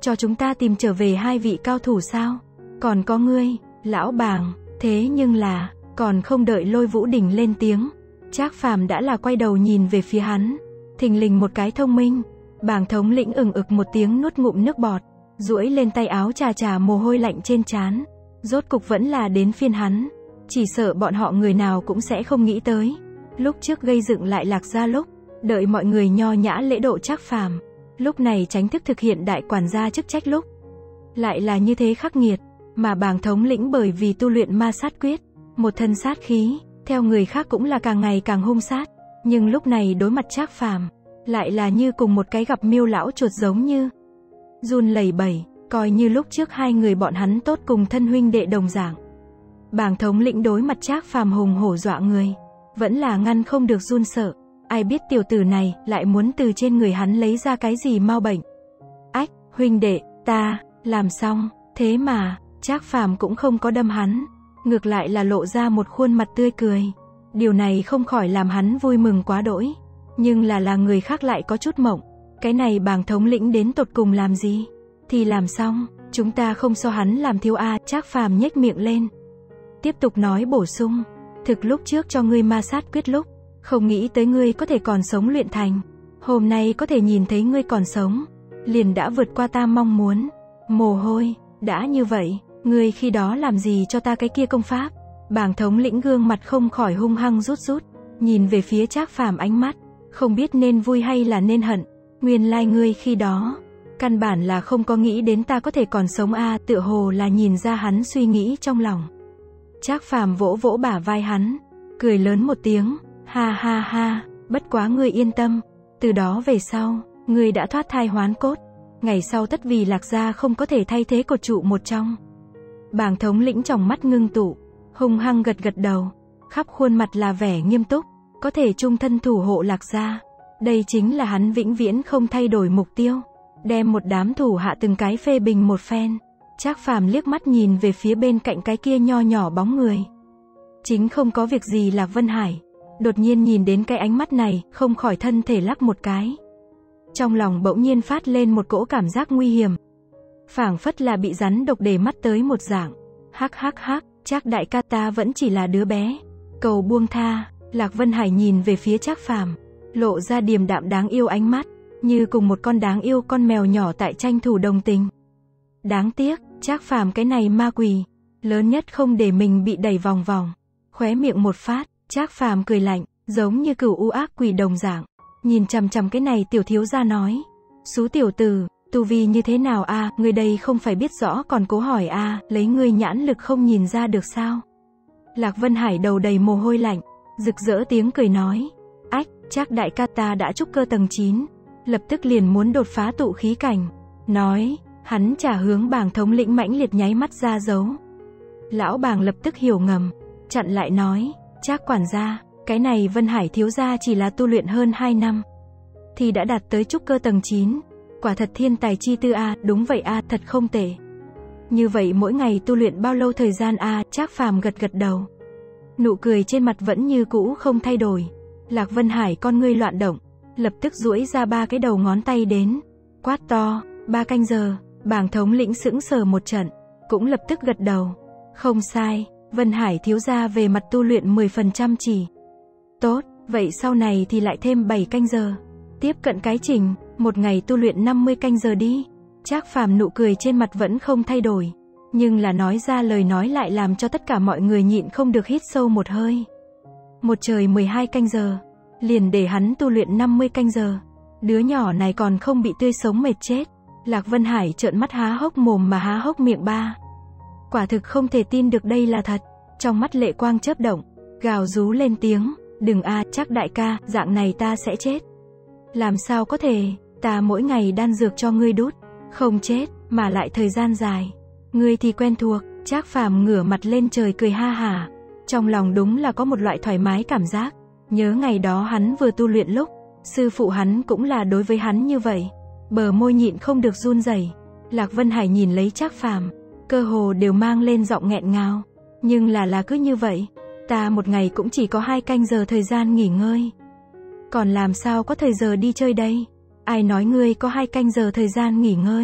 cho chúng ta tìm trở về hai vị cao thủ sao? Còn có ngươi, lão bàng, thế nhưng là, còn không đợi Lôi Vũ Đình lên tiếng, Trác Phàm đã là quay đầu nhìn về phía hắn, thình lình một cái thông minh. Bàng thống lĩnh ừng ực một tiếng nuốt ngụm nước bọt, duỗi lên tay áo chà chà mồ hôi lạnh trên trán. Rốt cục vẫn là đến phiên hắn, chỉ sợ bọn họ người nào cũng sẽ không nghĩ tới. Lúc trước gây dựng lại Lạc Gia lúc, đợi mọi người nho nhã lễ độ Trác Phàm, lúc này chính thức thực hiện đại quản gia chức trách lúc, lại là như thế khắc nghiệt, mà Bàng thống lĩnh bởi vì tu luyện ma sát quyết, một thân sát khí, theo người khác cũng là càng ngày càng hung sát, nhưng lúc này đối mặt Trác Phàm, lại là như cùng một cái gặp miêu lão chuột giống như run lẩy bẩy, coi như lúc trước hai người bọn hắn tốt cùng thân huynh đệ đồng dạng. Bàng thống lĩnh đối mặt Trác Phàm hùng hổ dọa người, vẫn là ngăn không được run sợ. Ai biết tiểu tử này lại muốn từ trên người hắn lấy ra cái gì mau bệnh. Ách, huynh đệ, ta làm xong, thế mà Trác Phàm cũng không có đâm hắn, ngược lại là lộ ra một khuôn mặt tươi cười. Điều này không khỏi làm hắn vui mừng quá đỗi, nhưng là người khác lại có chút mộng. Cái này Bàng thống lĩnh đến tột cùng làm gì? Thì làm xong, chúng ta không so hắn làm thiếu a. Trác Phàm nhếch miệng lên, tiếp tục nói bổ sung, thực lúc trước cho ngươi ma sát quyết lúc, không nghĩ tới ngươi có thể còn sống luyện thành. Hôm nay có thể nhìn thấy ngươi còn sống, liền đã vượt qua ta mong muốn. Mồ hôi, đã như vậy, ngươi khi đó làm gì cho ta cái kia công pháp? Bàng thống lĩnh gương mặt không khỏi hung hăng rút rút, nhìn về phía Trác Phàm ánh mắt, không biết nên vui hay là nên hận. Nguyên lai ngươi khi đó, căn bản là không có nghĩ đến ta có thể còn sống a. Tựa hồ là nhìn ra hắn suy nghĩ trong lòng. Trác Phàm vỗ vỗ bả vai hắn, cười lớn một tiếng, ha ha ha, bất quá ngươi yên tâm, từ đó về sau, ngươi đã thoát thai hoán cốt, ngày sau tất vì Lạc Gia không có thể thay thế cột trụ một trong. Bàng thống lĩnh tròng mắt ngưng tụ, hung hăng gật gật đầu, khắp khuôn mặt là vẻ nghiêm túc, có thể chung thân thủ hộ Lạc Gia, đây chính là hắn vĩnh viễn không thay đổi mục tiêu. Đem một đám thủ hạ từng cái phê bình một phen, Trác Phàm liếc mắt nhìn về phía bên cạnh cái kia nho nhỏ bóng người. Chính không có việc gì Lạc Vân Hải, đột nhiên nhìn đến cái ánh mắt này, không khỏi thân thể lắc một cái. Trong lòng bỗng nhiên phát lên một cỗ cảm giác nguy hiểm, phảng phất là bị rắn độc để mắt tới một dạng. Hắc hắc hắc, Trác đại ca ta vẫn chỉ là đứa bé, cầu buông tha. Lạc Vân Hải nhìn về phía Trác Phàm, lộ ra điềm đạm đáng yêu ánh mắt, như cùng một con đáng yêu con mèo nhỏ tại tranh thủ đồng tình. Đáng tiếc, Trác Phàm cái này ma quỷ, lớn nhất không để mình bị đẩy vòng vòng. Khóe miệng một phát, Trác Phàm cười lạnh, giống như cửu u ác quỷ đồng dạng, nhìn chằm chằm cái này tiểu thiếu gia nói, xú tiểu tử, tu vi như thế nào a? Ngươi đây không phải biết rõ còn cố hỏi a? Lấy ngươi nhãn lực không nhìn ra được sao? Lạc Vân Hải đầu đầy mồ hôi lạnh, rực rỡ tiếng cười nói, ách, Trác đại ca ta đã trúc cơ tầng 9, lập tức liền muốn đột phá tụ khí cảnh. Nói, hắn trả hướng Bàng thống lĩnh mãnh liệt nháy mắt ra dấu. Lão Bàng lập tức hiểu ngầm, chặn lại nói, Trác quản gia, cái này Vân Hải thiếu gia chỉ là tu luyện hơn 2 năm, thì đã đạt tới trúc cơ tầng 9, quả thật thiên tài chi tư a. Đúng vậy a, thật không tệ. Như vậy mỗi ngày tu luyện bao lâu thời gian a? Trác Phàm gật gật đầu, nụ cười trên mặt vẫn như cũ không thay đổi. Lạc Vân Hải con ngươi loạn động, lập tức duỗi ra 3 cái đầu ngón tay đến, quát to, 3 canh giờ. Bàng thống lĩnh sững sờ một trận, cũng lập tức gật đầu, không sai, Vân Hải thiếu gia về mặt tu luyện 10% chỉ. Tốt, vậy sau này thì lại thêm 7 canh giờ, tiếp cận cái trình, một ngày tu luyện 50 canh giờ đi. Trác Phàm nụ cười trên mặt vẫn không thay đổi, nhưng là nói ra lời nói lại làm cho tất cả mọi người nhịn không được hít sâu một hơi. Một trời 12 canh giờ, liền để hắn tu luyện 50 canh giờ, đứa nhỏ này còn không bị tươi sống mệt chết. Lạc Vân Hải trợn mắt há hốc mồm mà há hốc miệng ba. Quả thực không thể tin được đây là thật, trong mắt lệ quang chớp động, gào rú lên tiếng, đừng a, Trác đại ca, dạng này ta sẽ chết. Làm sao có thể, ta mỗi ngày đan dược cho ngươi đút, không chết, mà lại thời gian dài, ngươi thì quen thuộc. Trác Phàm ngửa mặt lên trời cười ha hả, trong lòng đúng là có một loại thoải mái cảm giác, nhớ ngày đó hắn vừa tu luyện lúc, sư phụ hắn cũng là đối với hắn như vậy. Bờ môi nhịn không được run rẩy. Lạc Vân Hải nhìn lấy Trác Phàm, cơ hồ đều mang lên giọng nghẹn ngào, nhưng là cứ như vậy, ta một ngày cũng chỉ có 2 canh giờ thời gian nghỉ ngơi, còn làm sao có thời giờ đi chơi đây? Ai nói ngươi có 2 canh giờ thời gian nghỉ ngơi?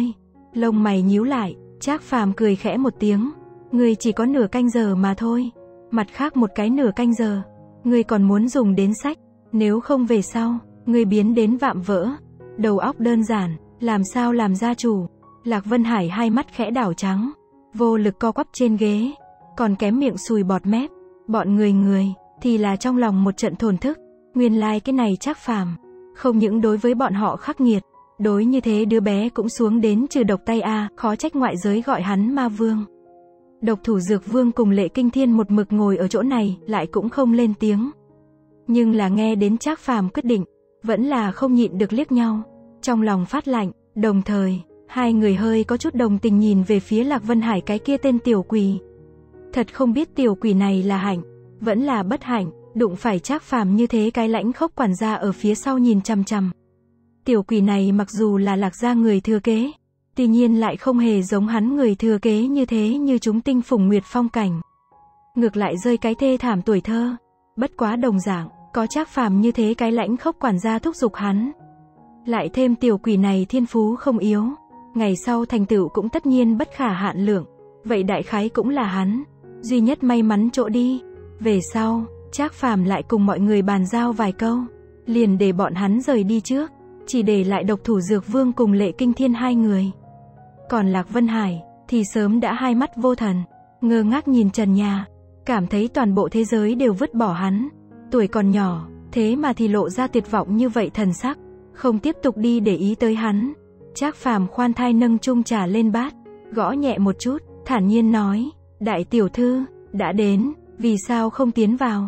Lông mày nhíu lại, Trác Phàm cười khẽ một tiếng. Ngươi chỉ có nửa canh giờ mà thôi. Mặt khác một cái nửa canh giờ. Ngươi còn muốn dùng đến sách. Nếu không về sau, ngươi biến đến vạm vỡ. Đầu óc đơn giản, làm sao làm gia chủ. Lạc Vân Hải hai mắt khẽ đảo trắng. Vô lực co quắp trên ghế. Còn kém miệng sùi bọt mép. Bọn người thì là trong lòng một trận thổn thức. Nguyên lai cái này Trác Phàm không những đối với bọn họ khắc nghiệt, đối như thế đứa bé cũng xuống đến trừ độc tay a, khó trách ngoại giới gọi hắn ma vương. Độc thủ Dược Vương cùng Lệ Kinh Thiên một mực ngồi ở chỗ này, lại cũng không lên tiếng. Nhưng là nghe đến Trác Phàm quyết định, vẫn là không nhịn được liếc nhau, trong lòng phát lạnh, đồng thời, hai người hơi có chút đồng tình nhìn về phía Lạc Vân Hải cái kia tên tiểu quỷ. Thật không biết tiểu quỷ này là hạnh, vẫn là bất hạnh, đụng phải Trác Phàm như thế cái lãnh khốc quản gia ở phía sau nhìn chằm chằm. Tiểu quỷ này mặc dù là Lạc gia người thừa kế, tuy nhiên lại không hề giống hắn người thừa kế như thế như chúng tinh phùng nguyệt phong cảnh. Ngược lại rơi cái thê thảm tuổi thơ, bất quá đồng dạng, có Trác Phàm như thế cái lãnh khốc quản gia thúc giục hắn. Lại thêm tiểu quỷ này thiên phú không yếu, ngày sau thành tựu cũng tất nhiên bất khả hạn lượng, vậy đại khái cũng là hắn duy nhất may mắn chỗ đi. Về sau, Trác Phàm lại cùng mọi người bàn giao vài câu, liền để bọn hắn rời đi trước, chỉ để lại độc thủ Dược Vương cùng Lệ Kinh Thiên hai người. Còn Lạc Vân Hải thì sớm đã hai mắt vô thần, ngơ ngác nhìn trần nhà, cảm thấy toàn bộ thế giới đều vứt bỏ hắn. Tuổi còn nhỏ, thế mà thì lộ ra tuyệt vọng như vậy thần sắc, không tiếp tục đi để ý tới hắn. Trác Phàm khoan thai nâng chung trà lên bát, gõ nhẹ một chút, thản nhiên nói, đại tiểu thư, đã đến, vì sao không tiến vào?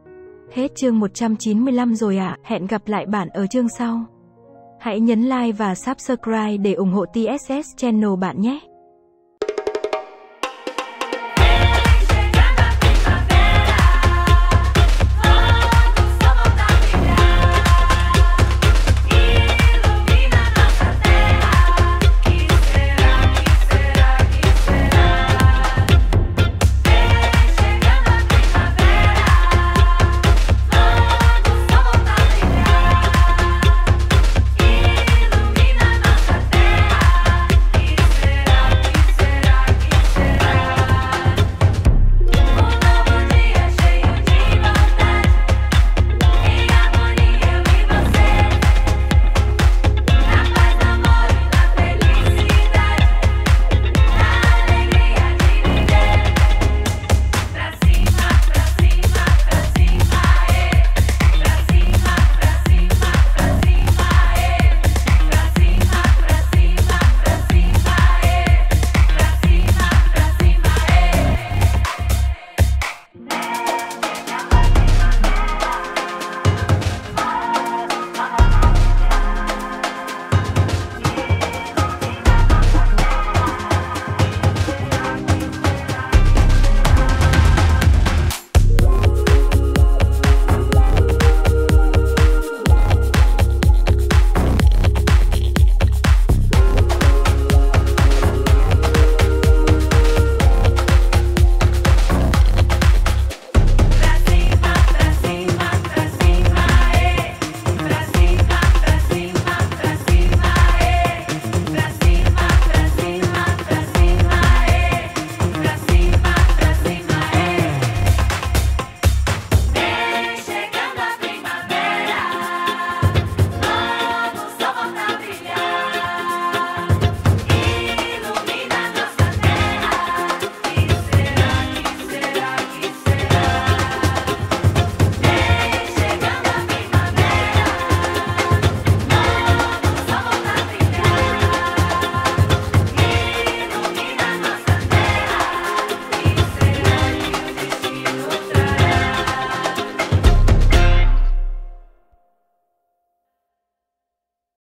Hết chương 195 rồi ạ, hẹn gặp lại bạn ở chương sau. Hãy nhấn like và subscribe để ủng hộ TSS Channel bạn nhé.